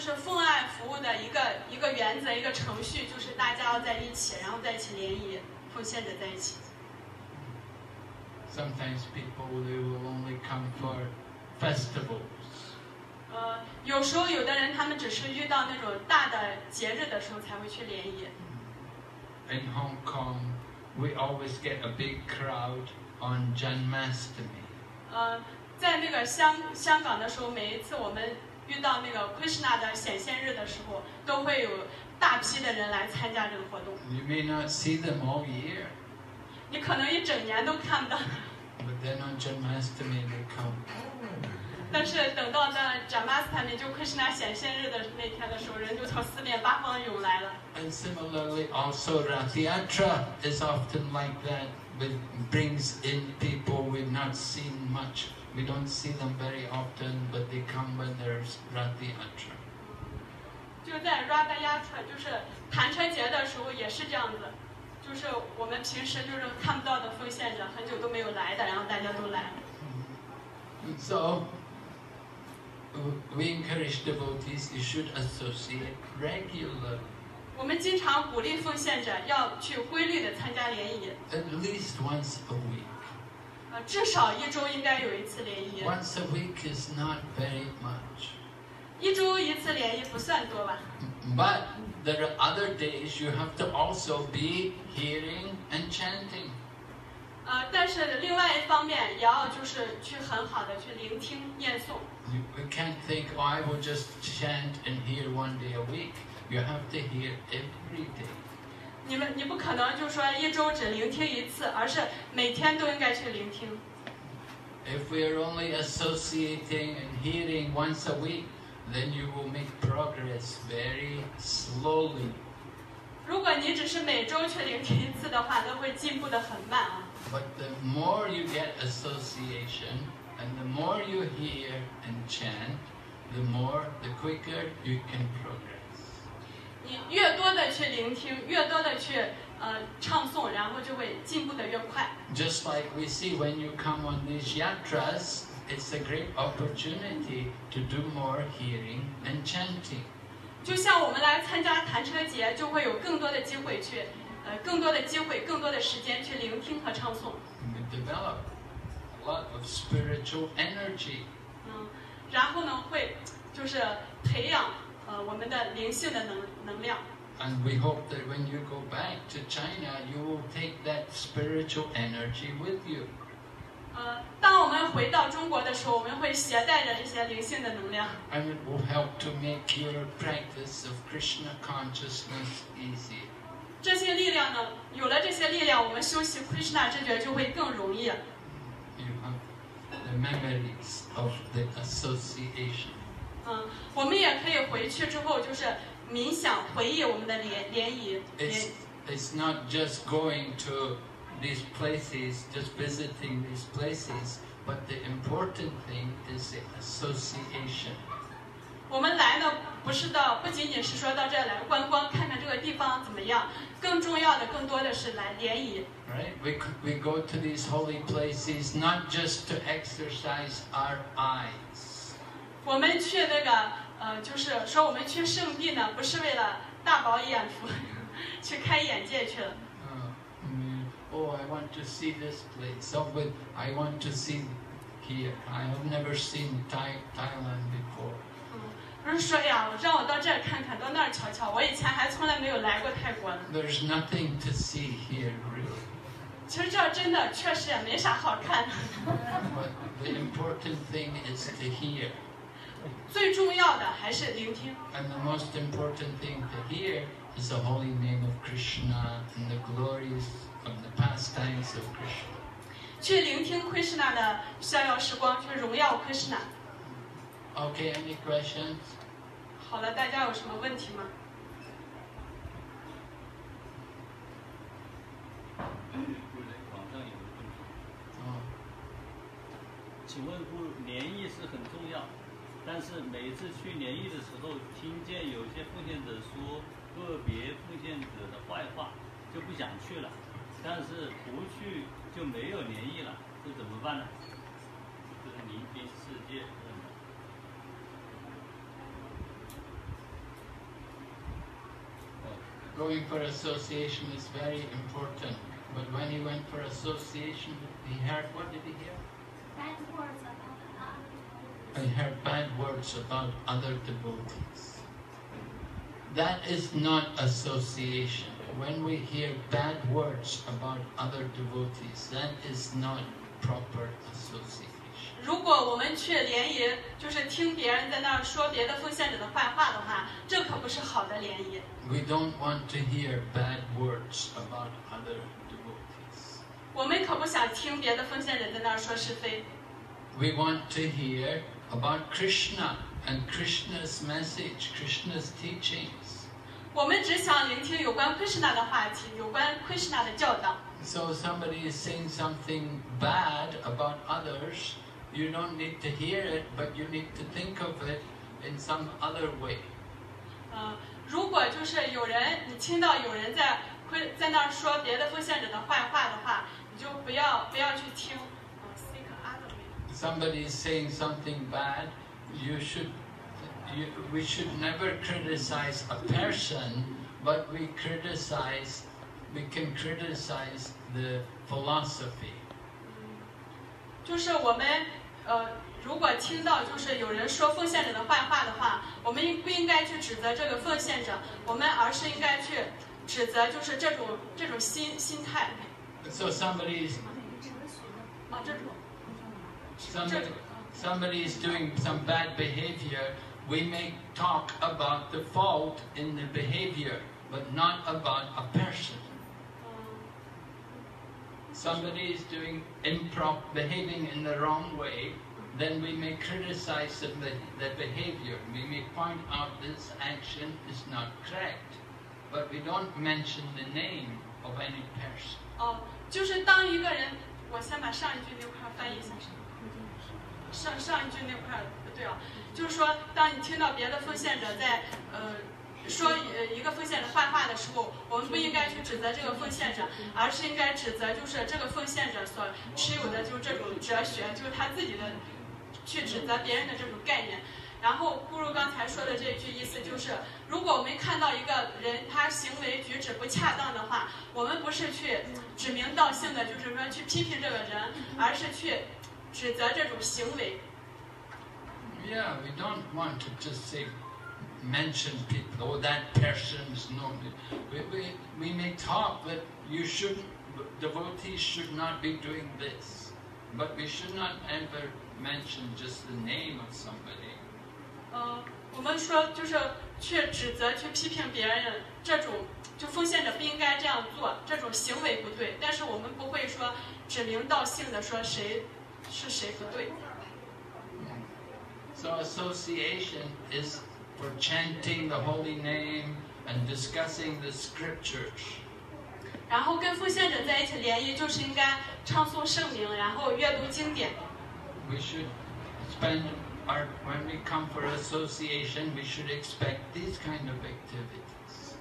就是奉爱服务的一个原则，一个程序，就是大家要在一起，然后在一起联谊，奉献者在一起。 Sometimes people they will only come for festivals. 有时候有的人他们只是遇到那种大的节日的时候才会去联谊。 In Hong Kong, we always get a big crowd on Janmashtami. 在那个香港的时候，每一次我们遇到那个 Krishna 的显现日的时候，都会有大批的人来参加这个活动。 You may not see them all year. 你可能一整年都看不到。 But then on Janmashtami they come. 但是等到那 Janmashtami 就 Krishna 显现日的那天的时候，人就从四面八方涌来了。 And similarly, also Rath-yatra is often like that. It brings in people we've not seen much. We don't see them very often, but they come when there's Rath-yatra. 就在 Rath-yatra 就是弹车节的时候也是这样子。就是我们平时就是看不到的奉献者，很久都没有来的，然后大家都来了。 So we encourage devotees. You should associate regularly. 我们经常鼓励奉献者要去规律的参加联谊。 At least once a week. 至少一周应该有一次联谊。 Once a week is not very much. 一周一次联谊不算多吧？ But there are other days you have to also be hearing and chanting. 但是另外一方面也要就是去很好的去聆听念诵。 You can't think, oh, I will just chant and hear one day a week. You have to hear every day. 你不可能就说一周只聆听一次，而是每天都应该去聆听。 If we are only associating and hearing once a week, then you will make progress very slowly. 如果你只是每周去聆听一次的话，那会进步得很慢啊。 But the more you get association, and the more you hear and chant, the quicker you can progress. 你越多的去聆听，越多的去唱诵，然后就会进步得越快。 Just like we see when you come on these yatras, it's a great opportunity to do more hearing and chanting. 就像我们来参加弹车节，就会有更多的机会去，更多的机会，更多的时间去聆听和唱诵。 We develop a lot of spiritual energy. 然后呢，会就是培养我们的灵性的能量。 And we hope that when you go back to China, you will take that spiritual energy with you. 当我们回到中国的时候，我们会携带着这些灵性的能量。 And it will help to make your practice of Krishna consciousness easy. 这些力量呢，有了这些力量，我们修习 Krishna 知觉就会更容易。 You have the memories of the association. 我们也可以回去之后，就是冥想回忆我们的联谊。 It's not just going to these places, just visiting these places, but the important thing is the association. 我们来呢，不仅仅是说到这儿来观光，看看这个地方怎么样，更重要的、更多的是来联谊。 Right? We go to these holy places not just to exercise our eyes. 我们去那个就是说我们去圣地呢，不是为了大饱眼福，去开眼界去了。 Oh, I want to see this place. Oh, but I want to see here. I have never seen Thailand before. 不是说呀，让我到这儿看看，到那儿瞧瞧，我以前还从来没有来过泰国呢。 There's nothing to see here, really. 其实这儿真的确实也没啥好看的。 But the important thing is to hear. 最重要的还是聆听。 And the most important thing to hear is the holy name of Krishna and the glories of the pastimes of Krishna. 去聆听 Krishna 的逍遥时光，去荣耀 Krishna。 Okay, any questions? 好了，大家有什么问题吗？ 网上有个问题，请问联谊是很重要，但是每次去联谊的时候，听见有些奉献者说个别奉献者的坏话，就不想去了。但是不去就没有联谊了，这怎么办呢？这是临平世界问的。 going for association is very important. But when he went for association, he heard, what did he hear? Bad words about He heard bad words about other devotees. That is not association. When we hear bad words about other devotees, that is not proper association. 如果我们去联谊，就是听别人在那儿说别的奉献者的坏话的话，这可不是好的联谊。 We don't want to hear bad words about other devotees. 我们可不想听别的奉献者在那儿说是非。 We want to hear about Krishna and Krishna's message, Krishna's teachings. 我们只想聆听有关 Krishna 的话题，有关 Krishna 的教导。 So somebody is saying something bad about others, you don't need to hear it, but you need to think of it in some other way. 如果就是你听到有人在那儿说别的奉献者的坏话的话，你就不要去听。Think other way. Somebody is saying something bad, we should never criticize a person, but we can criticize the philosophy. 就是我们如果听到就是有人说奉献者的坏话的话，我们不应该去指责这个奉献者，而是应该去指责就是这种心态。 So somebody is doing some bad behavior, we may talk about the fault in the behavior, but not about a person. Somebody is behaving in the wrong way, then we may criticize the behavior. We may point out this action is not correct, but we don't mention the name of any person. 就是当一个人，我先把上一句那块翻译一下。上一句那块不对啊，就是说，当你听到别的奉献者在说一个奉献者坏话的时候，我们不应该去指责这个奉献者，而是应该指责就是这个奉献者所持有的就是这种哲学，就是他自己的去指责别人的这种概念。然后不如刚才说的这一句意思就是，如果我们看到一个人他行为举止不恰当的话，我们不是去指名道姓的，就是说去批评这个人，而是去指责这种行为。 Yeah, we don't want to just mention people. Oh, that person's no. We may talk that devotees should not be doing this, but we should not ever mention just the name of somebody. 我们说就是去指责、去批评别人，这种就奉献者不应该这样做，这种行为不对。但是我们不会说指名道姓的说谁是谁不对。 So association is for chanting the holy name and discussing the scriptures. 然后跟奉献者在一起联谊，就是应该唱诵圣名，然后阅读经典。 We should when we come for association, we should expect these kind of activities.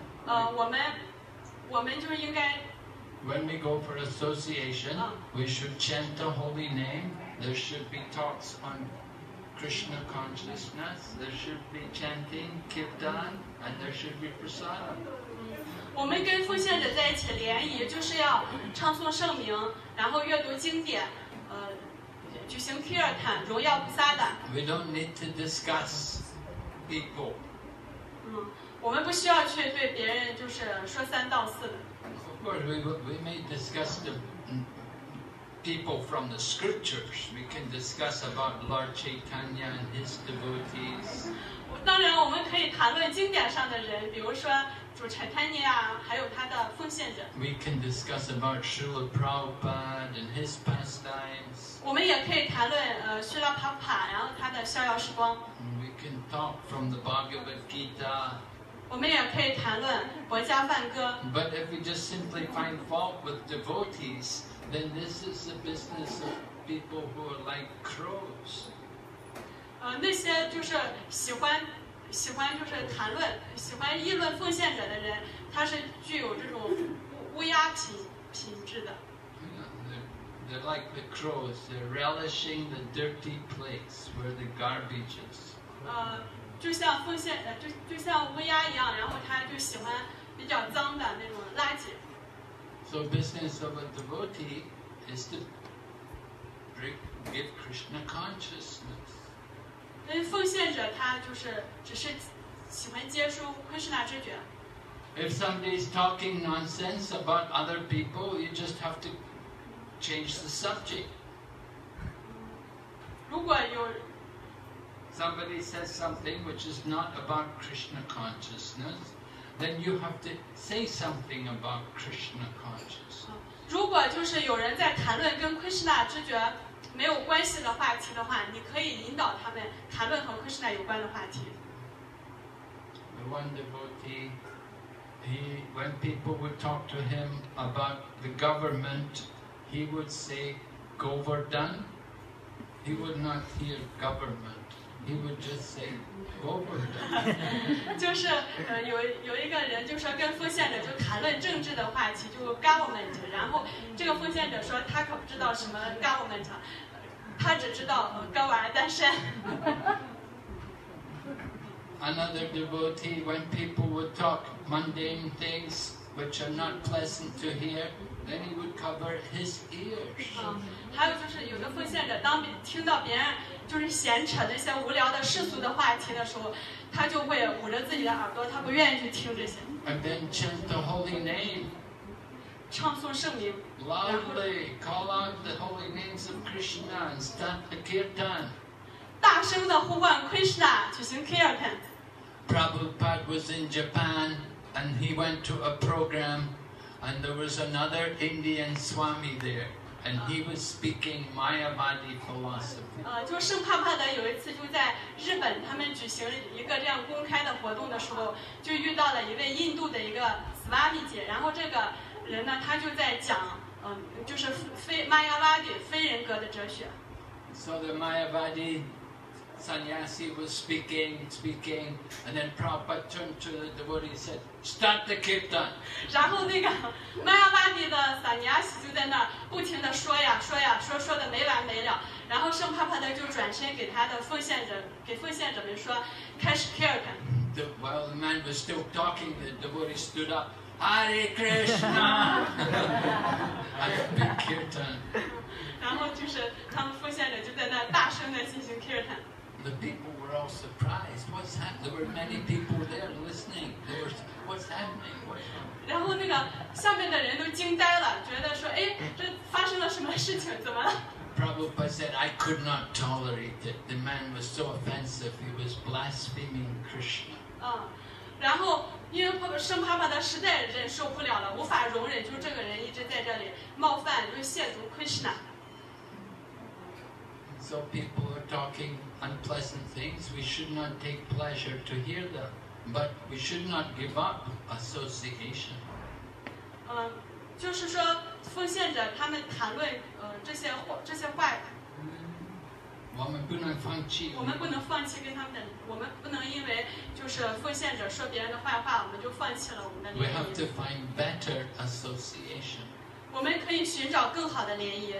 我们就应该。 When we go for association, we should chant the holy name. There should be talks on Krishna consciousness. There should be chanting, kirtan, and there should be prasadam. 我们跟奉献者在一起联谊，就是要唱诵圣名，然后阅读经典，举行 kirtan， 荣耀菩萨的。 We don't need to discuss people. 我们不需要去对别人就是说三道四的。 Of course, we may discuss the people from the scriptures. We can discuss about Lord Chaitanya and his devotees. 当然，我们可以谈论经典上的人，比如说主Chaitanya啊，还有他的奉献者。 We can discuss about Srila Prabhupada and his pastimes. 我们也可以谈论Srila Prabhupada，然后他的逍遥时光。 We can talk from the Bhagavad Gita. 我们也可以谈论国家梵歌。 But if we just simply find fault with devotees, then this is the business of people who are like crows. 那些就是喜欢就是谈论、喜欢议论奉献者的人，他是具有这种乌鸦品质的。 They're like the crows. They're relishing the dirty place where the garbage is. 就像就像乌鸦一样，然后他就喜欢比较脏的那种垃圾。 So business of a devotee is to give Krishna consciousness. 因为奉献者他就是只是喜欢接收 Krishna 知觉。 If somebody is talking nonsense about other people, you just have to change the subject. 如果有 somebody says something which is not about Krishna consciousness, then you have to say something about Krishna consciousness. 如果就是有人在谈论跟 Krishna 知觉没有关系的话题的话，你可以引导他们谈论和 Krishna 有关的话题。 The one devotee, when people would talk to him about the government, he would say Govardhan. He would not hear government. He would just say Govardhan. 就是有一个人就说跟奉献者就谈论政治的话题，就 government， 然后这个奉献者说他可不知道什么 government， 他只知道高娃单身。 Another devotee, when people would talk mundane things which are not pleasant to hear, then he would cover his ears. 还有就是有的奉献者，当听到别人就是闲扯那些无聊的世俗的话题的时候，他就会捂着自己的耳朵，他不愿意去听这些。 And then chant the holy name. 唱诵圣名。 Loudly call out the holy names of Krishna and start the kirtan. 大声的呼唤 Krishna 举行 kirtan。 Prabhupada was in Japan and he went to a program and there was another Indian Swami there and he was speaking Mayavadi philosophy. 就圣帕帕德有一次就在日本，他们举行一个这样公开的活动的时候，就遇到了一位印度的一个 Swami 姐，然后这个人呢，他就在讲，就是非 Mayavadi 非人格的哲学。 So the Mayavadi sannyasi was speaking, and then Prabhupada turned to the devotee and said, "Start the kirtan." 然后那个玛雅巴蒂的萨尼亚西就在那儿不停的说的没完没了。然后圣帕帕德就转身给奉献者们说，开始 kirtan。 While the man was still talking, the devotee stood up, Hare Krishna, and big kirtan. 然后就是他们奉献者就在那大声的进行 kirtan。 The people were all surprised. What's happening? There were many people there listening. They were, what's happening? 然后那个下面的人都惊呆了，觉得说，哎，这发生了什么事情？怎么了？ Prabhupada said, I could not tolerate it. The man was so offensive. He was blaspheming Krishna. 然后因为圣帕帕德实在忍受不了了，无法容忍，就这个人一直在这里冒犯，就是亵渎 Krishna。 So people are talking unpleasant things. We should not take pleasure to hear them, but we should not give up association. 就是说奉献者他们谈论这些话， 我们不能放弃跟他们的，我们不能因为就是奉献者说别人的坏话，我们就放弃了我们的 We 联 have to 谊。 find better association. 我们可以寻找更好的联谊。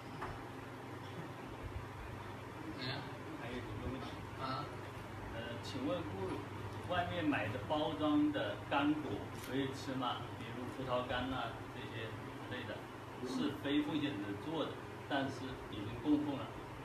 还有一个问题请问外面买的包装的干果可以吃吗？比如葡萄干啊这些之类的，是非奉献者做的，但是已经供奉了。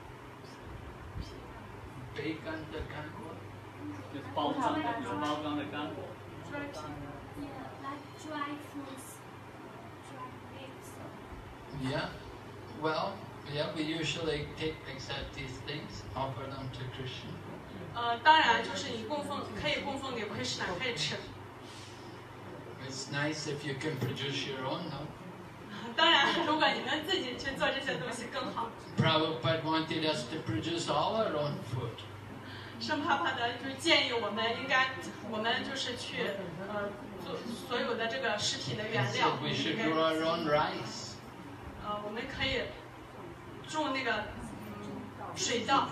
培根的干果， 就是包装的有包装的干果。 Yeah, like dry fruits, dry grapes. Yeah. Well, yeah, we usually accept these things, offer them to Krishna. 当然就是你可以供奉给 Krishna， 可以吃。 It's nice if you can produce your own, no? 当然，如果你能自己去做这些东西更好。 Prabhupada wanted us to produce all our own food. 圣帕帕德就建议我们就是去做所有的这个食品的原 He 料。 said we should grow our own rice. 我们可以种那个水稻。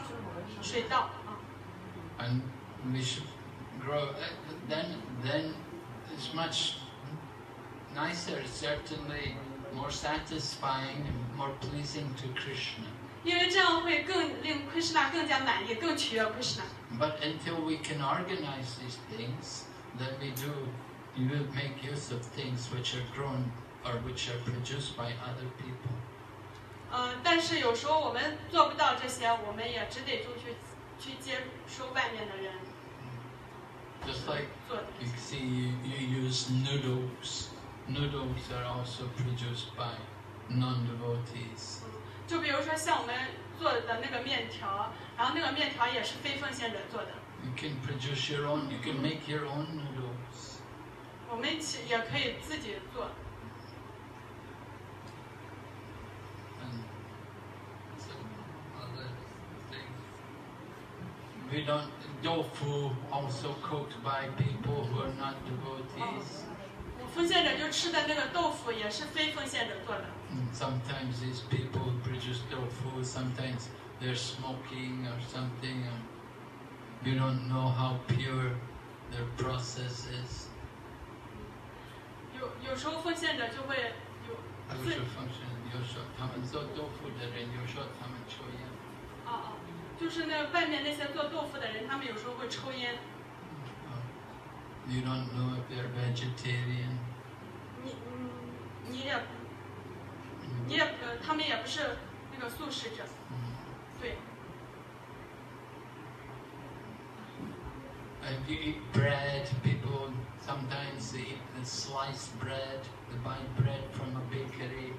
And we should grow. Then it's much nicer, certainly more satisfying and more pleasing to Krishna. 因为这样会更令 Krishna 更加满意，更取悦 Krishna。 But until we can organize these things, then we do you will make use of things which are grown or which are produced by other people. 但是有时候我们做不到这些，我们也只得就去接收外面的人。 Just like you see, you use noodles. Noodles are also produced by non-devotees. 就比如说像我们做的那个面条，然后那个面条也是非奉献者做的。 You can produce your own. You can make your own noodles. 我们也可以自己做。 And some other things. We don't tofu also cooked by people who are not devotees. 奉献者就吃的那个豆腐也是非奉献者做的。 Sometimes these people produce tofu. Sometimes they're smoking or something. And you don't know how pure their process is. 有时候奉献者就会有。 有时候奉献，有时候他们做豆腐的人，有时候他们抽烟。 就是那外面那些做豆腐的人，他们有时候会抽烟。 You don't know if they're vegetarian. 他们也不是那个素食者。对。 If you eat bread, people sometimes they eat the sliced bread. They buy bread from a bakery.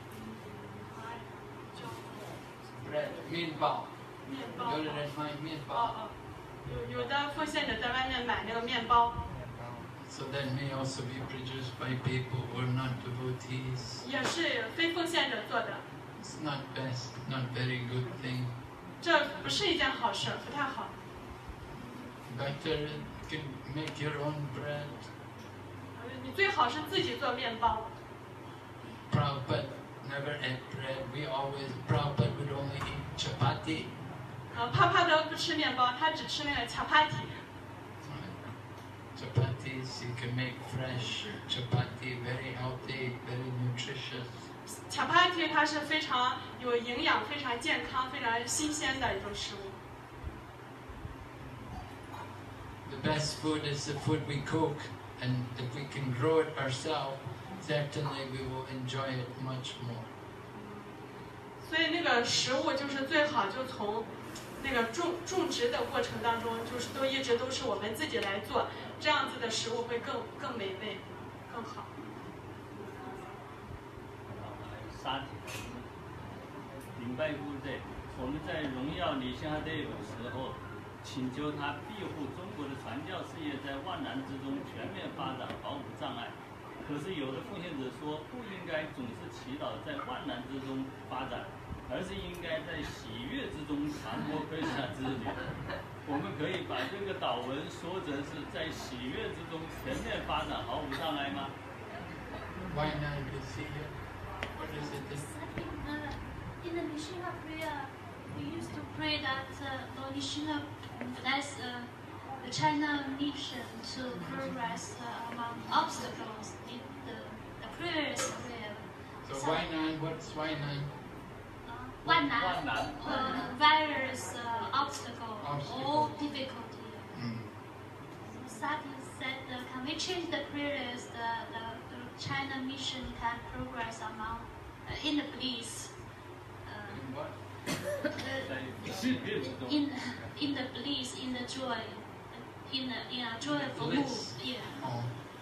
Bread, 面包。有的人卖面包。 有的奉献者在外面买那个面包。 So that may also be produced by people who are not devotees. 也是非奉献者做的。 It's not best, not very good thing. 这不是一件好事，不太好。 Better you can make your own bread. 你最好是自己做面包。 Prabhupada never ate bread. Prabhupada would only eat chapati. 帕帕德不吃面包，他只吃那个chapati。 Chapatis, you can make fresh chapati, very healthy, very nutritious. chapati 它是非常有营养、非常健康、非常新鲜的一种食物。 The best food is the food we cook, and if we can grow it ourselves, certainly we will enjoy it much more. 所以那个食物就是最好就从那个种植的过程当中，就是一直都是我们自己来做，这样子的食物会更美味，更好。 沙体，明白不对？我们在荣耀尼夏队的时候，请求他庇护中国的传教事业在万难之中全面发展，毫无障碍。可是有的奉献者说，不应该总是祈祷在万难之中发展，而是应该在喜悦之中传播归下之旅。我们可以把这个祷文说成是在喜悦之中全面发展，毫无障碍吗？ Why not? You see here? What is it? In the Nishina prayer, we used to pray that Lord Nishina bless the China mission to progress among obstacles in the prayers prayer. So why not? What's why not? Various obstacles or difficulty. Sati said, can we change the prayers? The China mission can progress among in the bliss. In what? In the bliss, in the joy, in a joyful mood. Yeah. Oh.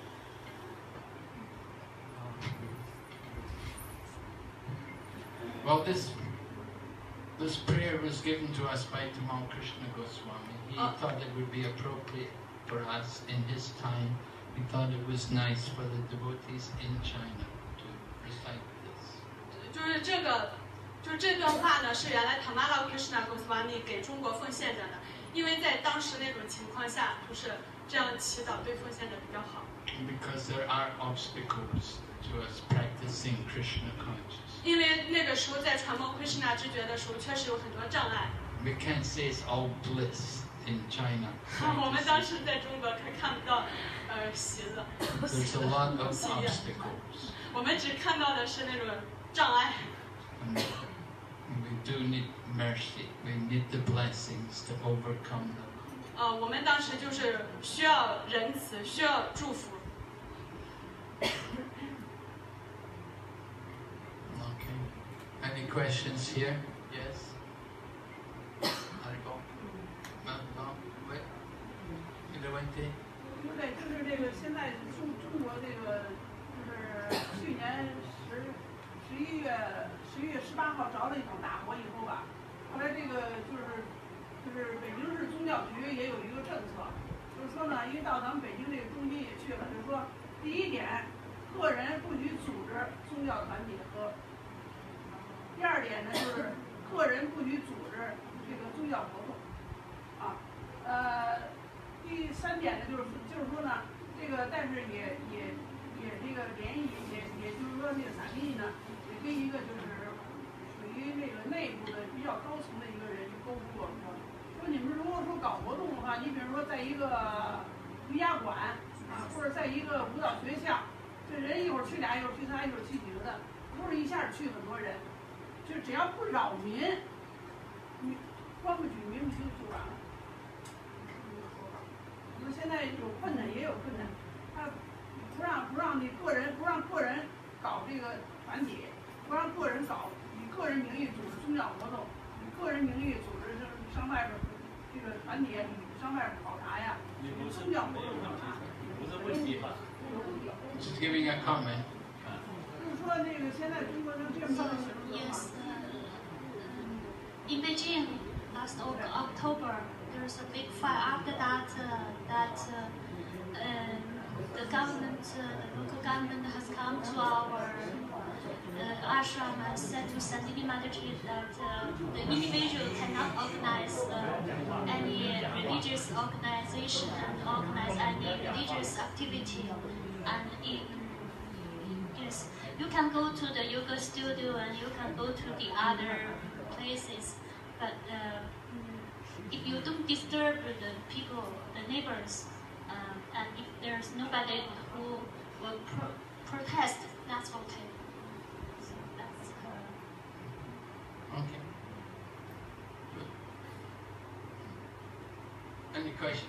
Well, this prayer was given to us by Tamal Krishna Goswami. He thought it would be appropriate for us in his time. He thought it was nice for the devotees in China to recite this. 就是这段话呢，是原来 Tamala Krishna Goswami 给中国奉献者的，因为在当时那种情况下，就是这样祈祷对奉献者比较好。 Because there are obstacles to us practicing Krishna consciousness. 因为那个时候在传播 Krishna 知觉的时候，确实有很多障碍。 We can't say it's all bliss in China. 我们当时在中国可看不到喜乐。 There's a lot of obstacles. 我们只看到的是那种障碍。 And we do need mercy. We need the blessings to overcome them. 我们当时就是需要仁慈，需要祝福。 Okay. Any questions here? Yes. Algo? No. Wait. 你的问题？ 对，就是这个现在中国这个就是去年11月18号着了一场大火以后吧，后来这个就是北京市宗教局也有一个政策，就是说呢，因为到咱们北京这个中心也去了，就是说第一点，个人不许组织宗教团体的歌；第二点呢，就是个人不许组织这个宗教活动，第三点呢，就是说呢，这个但是也这个联谊也就是说那个散密呢，也跟一个就是属于那个内部的比较高层的一个人去沟通过，说你们如果说搞活动的话，你比如说在一个瑜伽馆或者在一个舞蹈学校，这人一会儿去俩，一会儿去仨，一会儿去几个的，不是一下去很多人，就只要不扰民，你光不举民就完了。现在有困难也有困难，他不让你个人搞这个团体，不让个人搞以个人名义组织宗教活动，以个人名义组织上外边这个团体上外边考察呀，宗教活动考察。 不是问题吧？ Just giving a comment. 就是说那个现在中国人这么的形式的话。 Yes. In Beijing last October. There's a big fire. After that, the government, the local government has come to our ashram and said to Sandini Mataji that the individual cannot organize any religious organization and organize any religious activity. And yes, you can go to the yoga studio and you can go to the other places, but if you don't disturb the people, the neighbors, and if there's nobody who will protest, that's okay. So that's Okay. Good. Any question?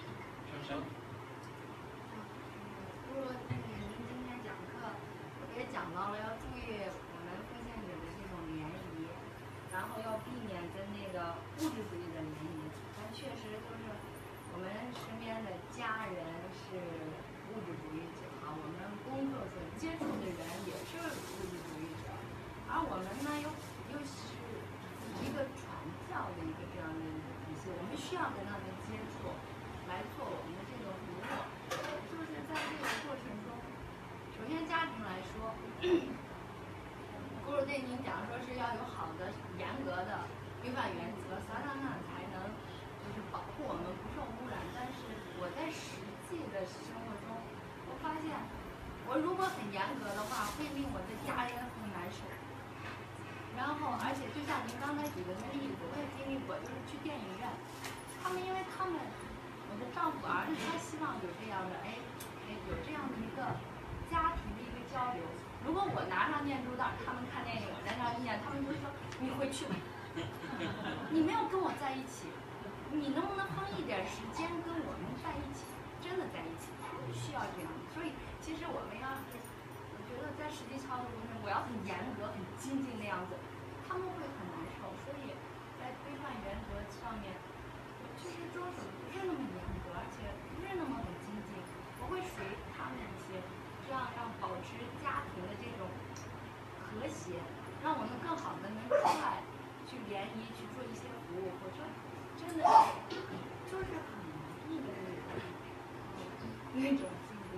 您今天讲课也讲到了要注意我们奉献者的这种联谊，然后要避免跟那个物质主义的联谊。但确实就是我们身边的家人是物质主义者，我们工作所接触的人也是物质主义者，而我们呢又是一个传教的一个这样的一个体系，我们需要跟他们接触，来做我们的这个服务。就是在这个过程中，首先家庭来说，古鲁对您讲说是要有好的、严格的规范原则，撒旦呢才能就是保护我们不受污染。但是我在实际的生活中，我发现我如果很严格的话，会令我的家人很难受。然后，而且就像您刚才举的那例子，我也经历过，就是去电影院，因为我的丈夫儿子他希望有这样的，有这样的一个家庭的一个交流。如果我拿上念珠袋，他们看电影，我在那一念，他们就说你回去吧，你没有跟我在一起，你能不能花一点时间跟我们在一起，真的在一起？他们需要这样。所以其实我们要是，我觉得在实际操作中，我要很严格、很精进那样子，他们会很难受。所以在规范原则上面，其实遵守不是那么严格，而且不是那么很精进，我会随他们一些，这样让保持家庭的这种和谐，让我们更好的能出来去联谊，去做一些服务。我觉得真的就是很难的那种经历。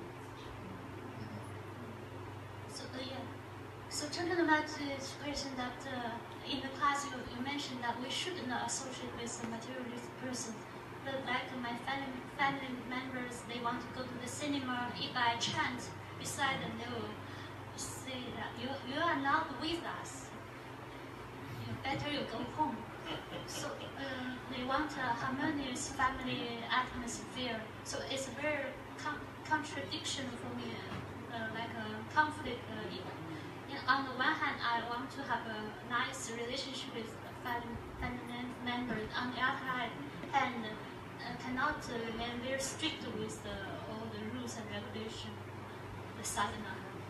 So talking about the situation that in the class you mentioned that we should not associate with a materialist person. But like my family members, they want to go to the cinema. If I chant beside them, they will say that you are not with us. Better you go home. So they want a harmonious family atmosphere. So it's a very contradiction for me, like a conflict. On the one hand, I want to have a nice relationship with family members. On the other hand, cannot remain very strict with all the rules and regulations, the sadhana.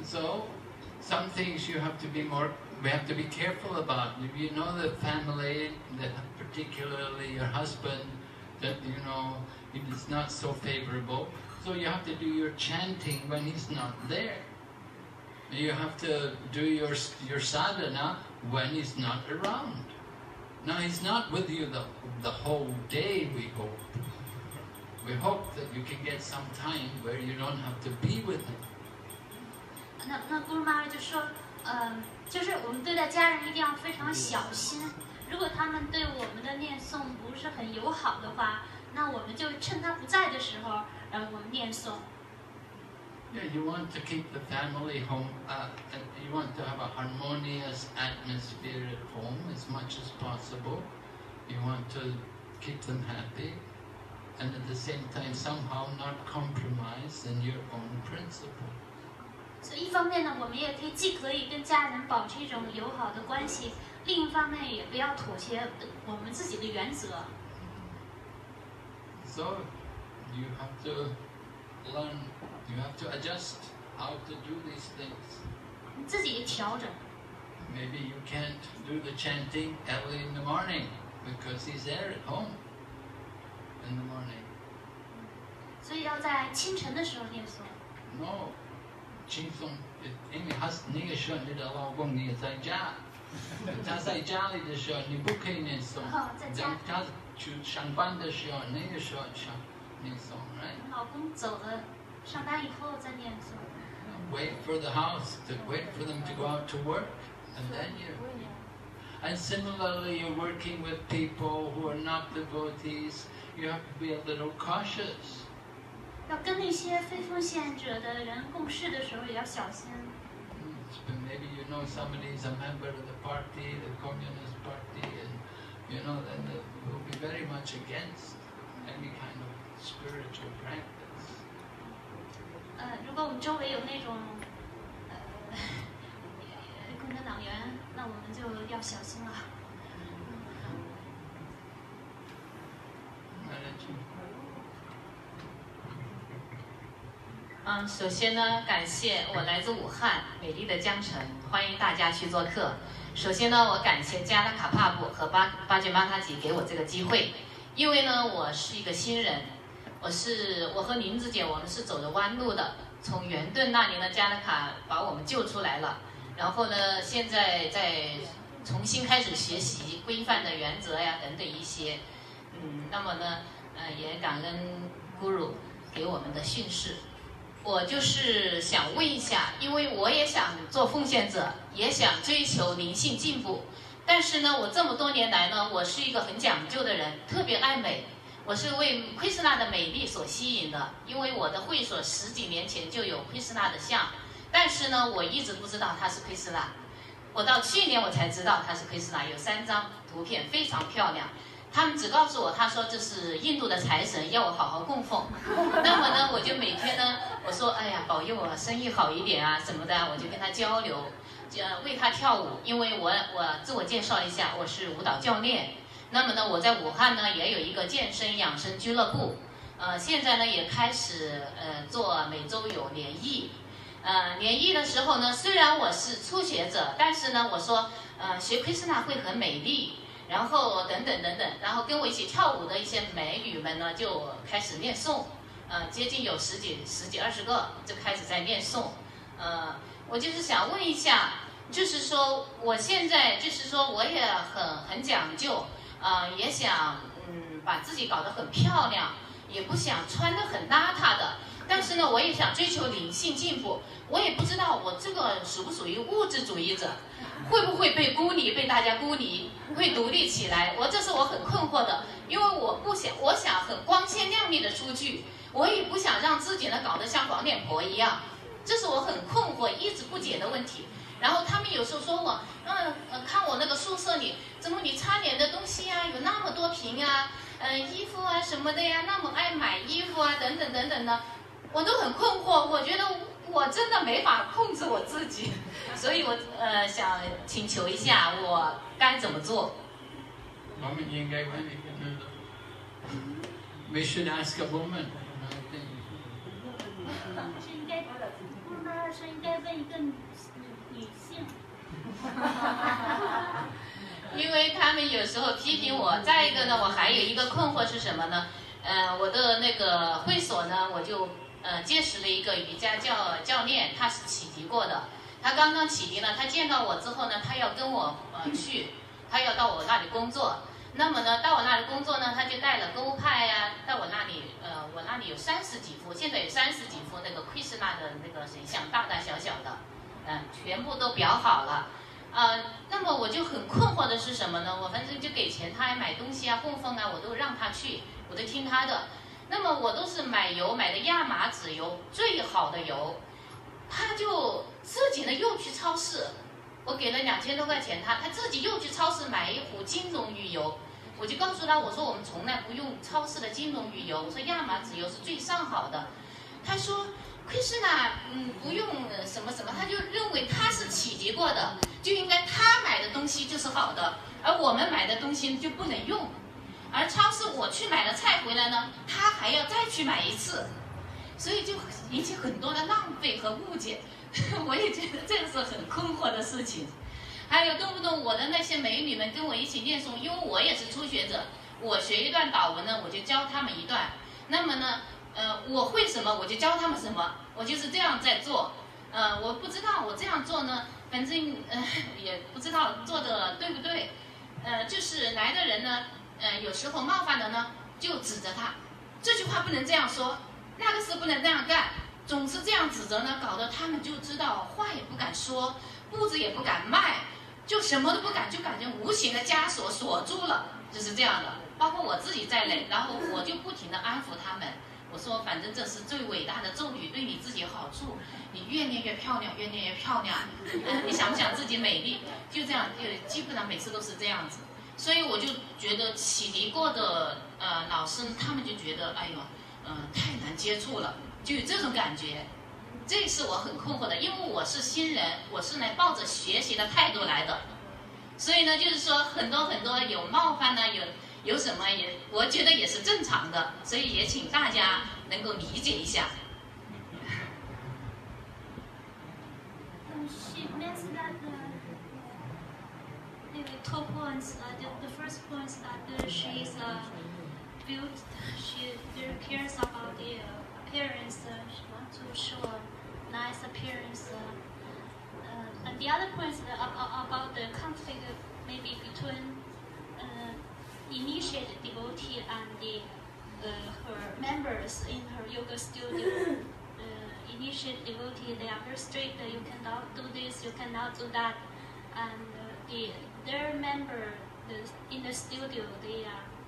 So, some things we have to be careful about. If you know the family, particularly your husband, that it is not so favorable. So you have to do your chanting when he's not there. You have to do your sadhana when he's not around. Now he's not with you the whole day, we hope. We hope that you can get some time where you don't have to be with him. 那姑妈妈就说，就是我们对待家人一定要非常小心。如果他们对我们的念诵不是很友好的话，那我们就趁他不在的时候，我们念诵。 Yeah, you want to keep the family home, and you want to have a harmonious atmosphere at home as much as possible. You want to keep them happy, and at the same time somehow not compromise in your own principle. 所以一方面呢，我们也既可以跟家人保持一种友好的关系，另一方面也不要妥协我们自己的原则。 So, you have to learn, you have to adjust how to do these things. 你自己调整。 Maybe you can't do the chanting early in the morning because he's there at home in the morning. 所以要在清晨的时候念诵。 No. 轻松，因为那个时候你的老公你也在家，他在家里的时候你不可以念诵，他去上班的时候那个时候念诵 ，right？ 老公走了，上班以后再念诵。 Wait for the house, wait for them to go out to work, and then you. And similarly, you're working with people who are not devotees. You have to be a little cautious. 要跟那些非奉献者的人共事的时候也要小心。 Maybe you know somebody is a member of the party, the Communist Party, and then they will be very much against any kind of spiritual practice. 如果我们周围有那种共产党员，那我们就要小心了。 首先呢，感谢我来自武汉美丽的江城，欢迎大家去做客。首先呢，我感谢加拉卡帕布和巴吉玛塔吉给我这个机会，因为呢，我是一个新人，我和林子姐我们是走着弯路的，从圆顿那里呢，加拉卡把我们救出来了，然后呢，现在在重新开始学习规范的原则呀等等一些，那么呢，也感恩 Guru 给我们的训示。我就是想问一下，因为我也想做奉献者，也想追求灵性进步，但是呢，我这么多年来呢，我是一个很讲究的人，特别爱美，我是为奎斯纳的美丽所吸引的，因为我的会所10几年前就有奎斯纳的像，但是呢，我一直不知道他是奎斯纳，我到去年我才知道他是奎斯纳，有3张图片非常漂亮。他们只告诉我，他说这是印度的财神，要我好好供奉。那么呢，我就每天呢，我说，哎呀，保佑我生意好一点啊什么的，我就跟他交流，为他跳舞。因为我自我介绍一下，我是舞蹈教练。那么呢，我在武汉呢也有一个健身养生俱乐部，现在呢也开始做每周有联谊。联谊的时候呢，虽然我是初学者，但是呢，我说，学奎斯纳会很美丽。然后等等，然后跟我一起跳舞的一些美女们呢，就开始念诵，接近有十几20个，就开始在念诵。我就是想问一下，就是说我现在就是说我也很讲究，也想把自己搞得很漂亮，也不想穿得很邋遢的，但是呢，我也想追求灵性进步。我也不知道我这个属不属于物质主义者。会不会被大家孤立，会独立起来？这是我很困惑的，因为我想很光鲜亮丽的出去，我也不想让自己呢搞得像黄脸婆一样，这是我很困惑一直不解的问题。然后他们有时候说我，看我那个宿舍里，怎么你擦脸的东西啊，有那么多瓶啊，衣服啊什么的呀，那么爱买衣服啊，等等的，我都很困惑，我觉得。我真的没法控制我自己，所以我想请求一下，我该怎么做？ 我们应该问We should ask a woman. 是应该问一个女性。 因为他们有时候批评我，再一个呢，我还有一个困惑是什么呢？我的那个会所呢，我就结识了一个瑜伽教练，他是启迪过的。他刚刚启迪呢，他见到我之后呢，他要跟我去，他要到我那里工作。那么呢，到我那里工作呢，他就带了购物派呀，到我那里，我那里有30几幅，现在有30几幅那个奎师那的那个神像，大大小小的，全部都裱好了。那么我就很困惑的是什么呢？我反正就给钱，他还买东西啊、供奉啊，我都让他去，我都听他的。那么我都是买油，买的亚麻籽油，最好的油，他就自己呢又去超市，我给了2000多块钱他自己又去超市买一壶金龙鱼油。我就告诉他，我说我们从来不用超市的金龙鱼油，我说亚麻籽油是最上好的。他说奎师那不用什么什么，他就认为他是启迪过的，就应该他买的东西就是好的，而我们买的东西就不能用。而超市我去买了菜回来呢，他还要再去买一次，所以就引起很多的浪费和误解。我也觉得这个是很困惑的事情。还有动不动我的那些美女们跟我一起念诵，因为我也是初学者，我学一段祷文呢，我就教他们一段。那么呢，我会什么我就教他们什么，我就是这样在做。我不知道我这样做呢，反正也不知道做的对不对。就是来的人呢，有时候冒犯了呢，就指责他，这句话不能这样说，那个事不能这样干，总是这样指责呢，搞得他们就知道话也不敢说，步子也不敢迈。就什么都不敢，就感觉无形的枷锁锁住了，就是这样的。包括我自己在内，然后我就不停地安抚他们。我说，反正这是最伟大的咒语，对你自己有好处。你越念越漂亮，越念越漂亮。你想不想自己美丽？就这样，基本上每次都是这样子。所以我就觉得启迪过的老师，他们就觉得，哎呦，太难接触了，就有这种感觉。这是我很困惑的，因为我是新人，我是来抱着学习的态度来的，所以呢，就是说很多有冒犯呢，有什么我觉得也是正常的，所以也请大家能够理解一下。 She mentioned that maybe 2 points. The first point is that she is built. She very cares about the appearance. She wants to show a nice appearance. And the other point is about the conflict maybe between initiated devotee and her members in her yoga studio. Initiated devotee, they are very strict. You cannot do this, you cannot do that. And their member in the studio, they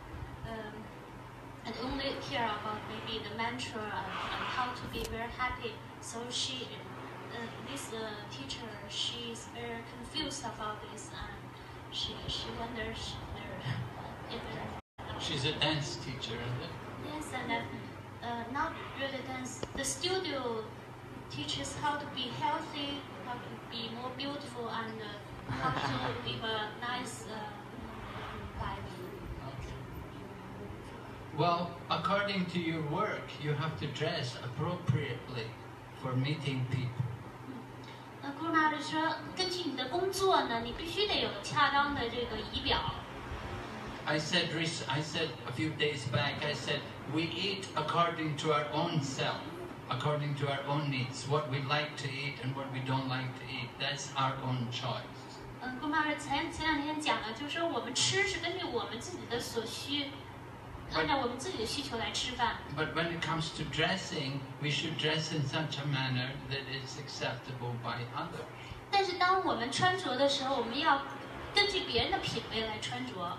and only care about maybe the mantra and how to be very happy. So this teacher, she is very confused about this, and she wonders if she's a dance teacher, isn't it? Yes, and not really dance. The studio teaches how to be healthy, how to be more beautiful, and how to live a nice life. Okay. Well, according to your work, you have to dress appropriately for meeting people. 那古纳尔说，根据你的工作呢，你必须得有恰当的这个仪表。 I said a few days back, I said, we eat according to our own self, according to our own needs, what we like to eat and what we don't like to eat. That's our own choice. 古纳尔前2天讲了，就是说我们吃是根据我们自己的所需，按照我们自己的需求来吃饭。 But when it comes to dressing, we should dress in such a manner that is acceptable by others. 但是当我们穿着的时候，我们要根据别人的品味来穿着。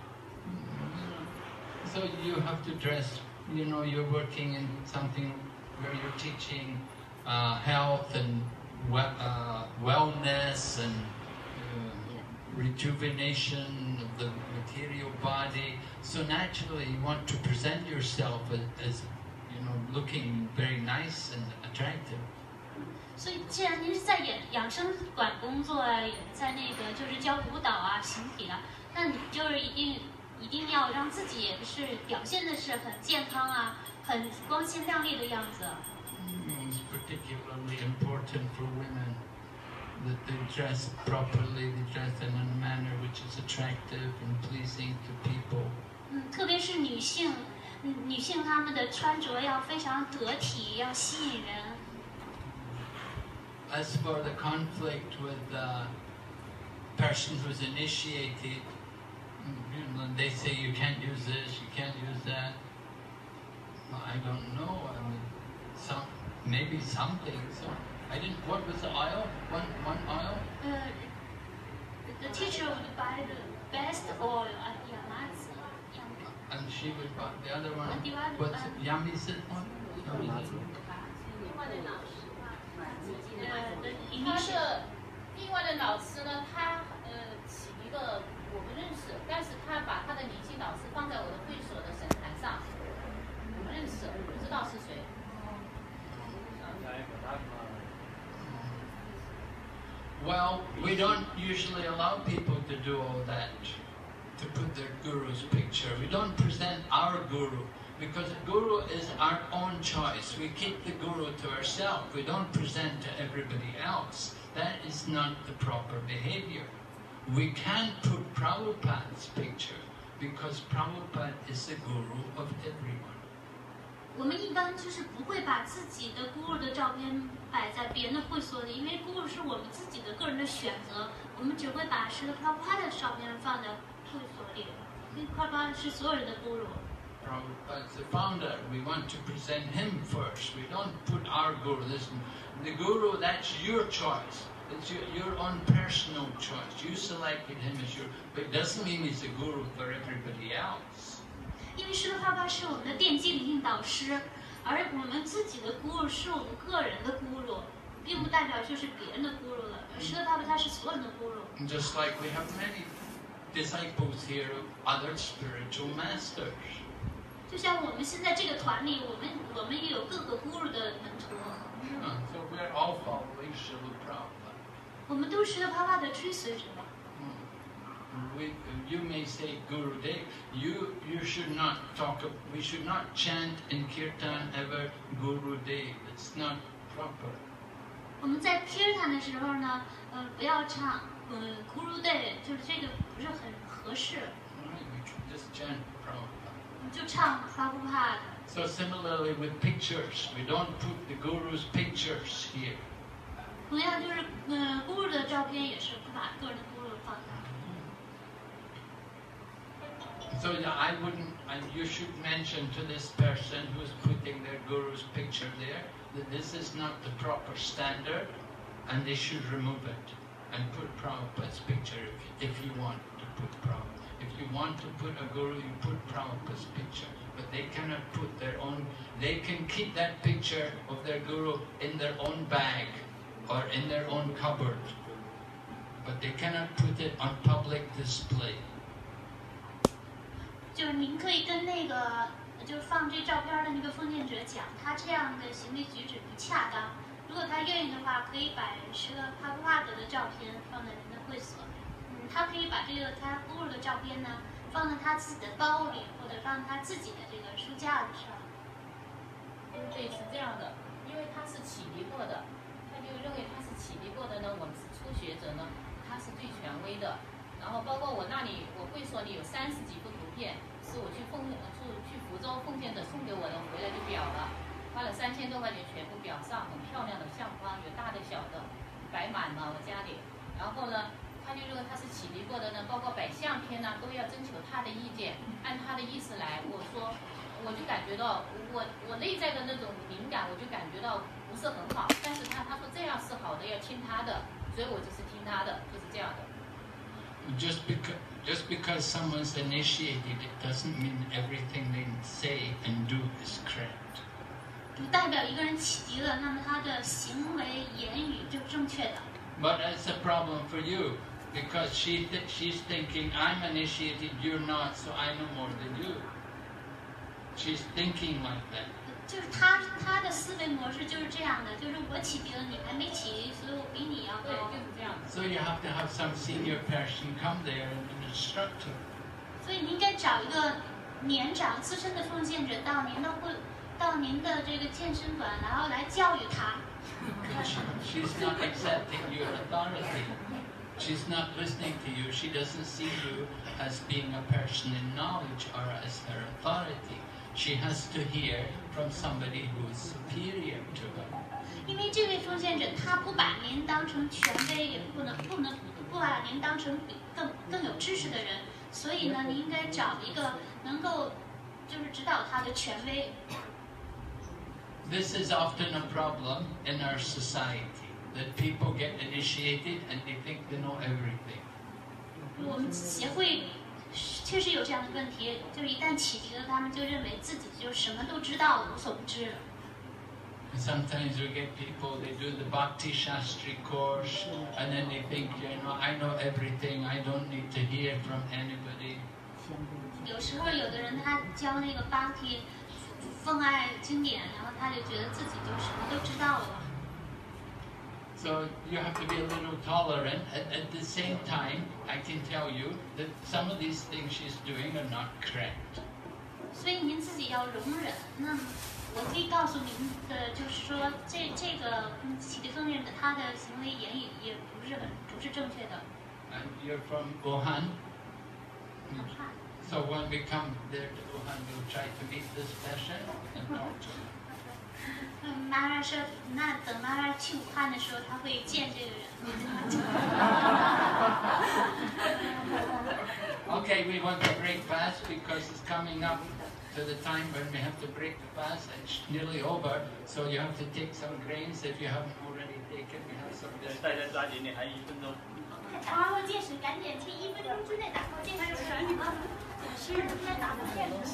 So you have to dress, you know, you're working in something where you're teaching health and wellness and rejuvenation of the material body. So naturally you want to present yourself as you know, looking very nice and attractive. 所以，既然您是在养生馆工作啊，也在那个就是教舞蹈啊、形体啊，那你就是一定要让自己是表现的是很健康啊，很光鲜亮丽的样子。 It's particularly important for women. that they dress properly, they dress in a manner which is attractive and pleasing to people. 特别是女性，女性她们的穿着要非常得体，要吸引人。 As for the conflict with the person who's initiated, they say you can't use this, you can't use that. Well, I don't know. I mean, maybe something. So I didn't. What was the aisle? One aisle? The teacher would buy the best oil at Yamazi. And she would buy the other one. What's it? Yami's one? 他的另外的老师呢，他起一个我不认识，但是他把他的灵性老师放在我的会所的神坛上，我不认识，不知道是谁。 Well, we don't usually allow people to do all that, to put their guru's picture. We don't present our guru, because guru is our own choice. We keep the guru to ourselves. We don't present to everybody else. That is not the proper behavior. We can put Prabhupada's picture, because Prabhupada is the guru of everyone. 我们一般就是不会把自己的 guru 的照片摆在别人的会所里，因为 guru 是我们自己的个人的选择，我们只会把Srila Prabhupada的照片放在会所里，因为 Prabhupada 是所有人的 guru。 Prabhupada is the founder. We want to present him first. We don't put our guru. Listen, the guru, that's your choice. It's your own personal choice. You selected him as your, but it doesn't mean he's a guru for everybody else. 因为Srila Prabhupada是我们的奠基灵性导师，而我们自己的 guru 是我们个人的 guru， 并不代表就是别人的 guru 了。Srila Prabhupada 是所有人的 guru。 Just like we have many disciples here of other spiritual masters. 就像我们现在这个团里，我们也有各个 guru 的门徒。 So we're all following Srila Prabhupada. 我们都是Srila Prabhupada的追随者。 You may say Guru Dev, you should not talk. We should not chant in kirtan ever Guru Dev. It's not proper. 我们在 kirtan 的时候呢，不要唱Guru Dev， 就是这个不是很合适。 We should just chant Prabhupada. 就唱 Prabhupada。 So similarly with pictures, we don't put the Guru's pictures here. 同样就是Guru 的照片也是不把个人的 Guru 放在。 So I wouldn't. You should mention to this person who's putting their guru's picture there that this is not the proper standard, and they should remove it and put Prabhupada's picture if you want to put Prabhupada. If you want to put a guru, you put Prabhupada's picture. But they cannot put their own. They can keep that picture of their guru in their own bag or in their own cupboard, but they cannot put it on public display. 就是您可以跟那个就是放这照片的那个奉献者讲，他这样的行为举止不恰当。如果他愿意的话，可以把Srila Prabhupada的照片放在您的会所。他可以把这个他 guru 的照片呢放在他自己的包里，或者放在他自己的这个书架子上。 对，是这样的，因为他是启迪过的，他就认为他是启迪过的呢，我们是初学者呢，他是最权威的。然后包括我那里，我会所里有30几幅图片，是我去福州奉献者送给我的，回来就裱了，花了3000多块钱全部裱上，很漂亮的相框，有大的小的，摆满了我家里。然后呢，他就认为他是启迪过的呢，包括摆相片呢，都要征求他的意见，按他的意思来。我说，我就感觉到我内在的那种敏感，我就感觉到不是很好。但是他说这样是好的，要听他的，所以我就是听他的，就是这样的。 Just because someone's initiated, it doesn't mean everything they say and do is correct. 不代表一个人启迪了，那么他的行为言语就正确的。 But it's a problem for you, because she's thinking, I'm initiated, you're not, so I know more than you. She's thinking like that. 就是他的思维模式就是这样的，就是我启迪了，你还没启，所以我比你要高。 对，就是这样。 So you have to have some senior person come there and instruct her. 所以你应该找一个年长资深的奉献者到您的这个健身馆，然后来教育他。 She's not accepting your authority. She's not listening to you. She doesn't see you as being a person in knowledge or as her authority. She has to hear from somebody who is superior to her. 因为这位奉献者他不把您当成权威，也不把您当成比更有知识的人，所以呢，你应该找一个能够就是指导他的权威。 This is often a problem in our society, that people get initiated and they think they know everything. 我们协会确实有这样的问题，就是一旦启迪了他们，就认为自己就什么都知道，无所不知了。 Sometimes we get people, they do the Bhakti Shastri course, and then they think, I know everything, I don't need to hear from anybody. 有时候有的人他教那个 Bhakti 奉爱经典，然后他就觉得自己就什么都知道了。 So you have to be a little tolerant. At the same time, I can tell you that some of these things she's doing are not correct. 所以您自己要容忍。那我可以告诉您的就是说，这个启迪奉献者他的行为言语也不是正确的。 And you're from Wuhan? So when we come there to Wuhan, we'll try to meet this person and talk to him. 妈妈说，那等妈妈去武汉的时候，她会见这个人。 Okay, we want to break fast because it's coming up to the time when we have to break the fast. It's nearly over, so you have to take some grains if you haven't already taken. We have some. 大家抓紧点，还有1分钟。 打破戒尺，赶紧趁1分钟之内打破戒尺啊！10分钟之内打破戒尺，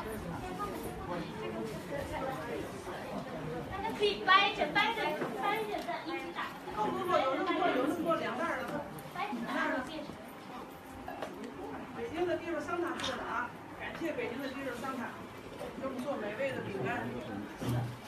大家可以掰着的，一起打。 有那么多2袋的。 掰着打破戒尺。 北京的地方商场做的啊，感谢北京的地方商场，这么做美味的饼干。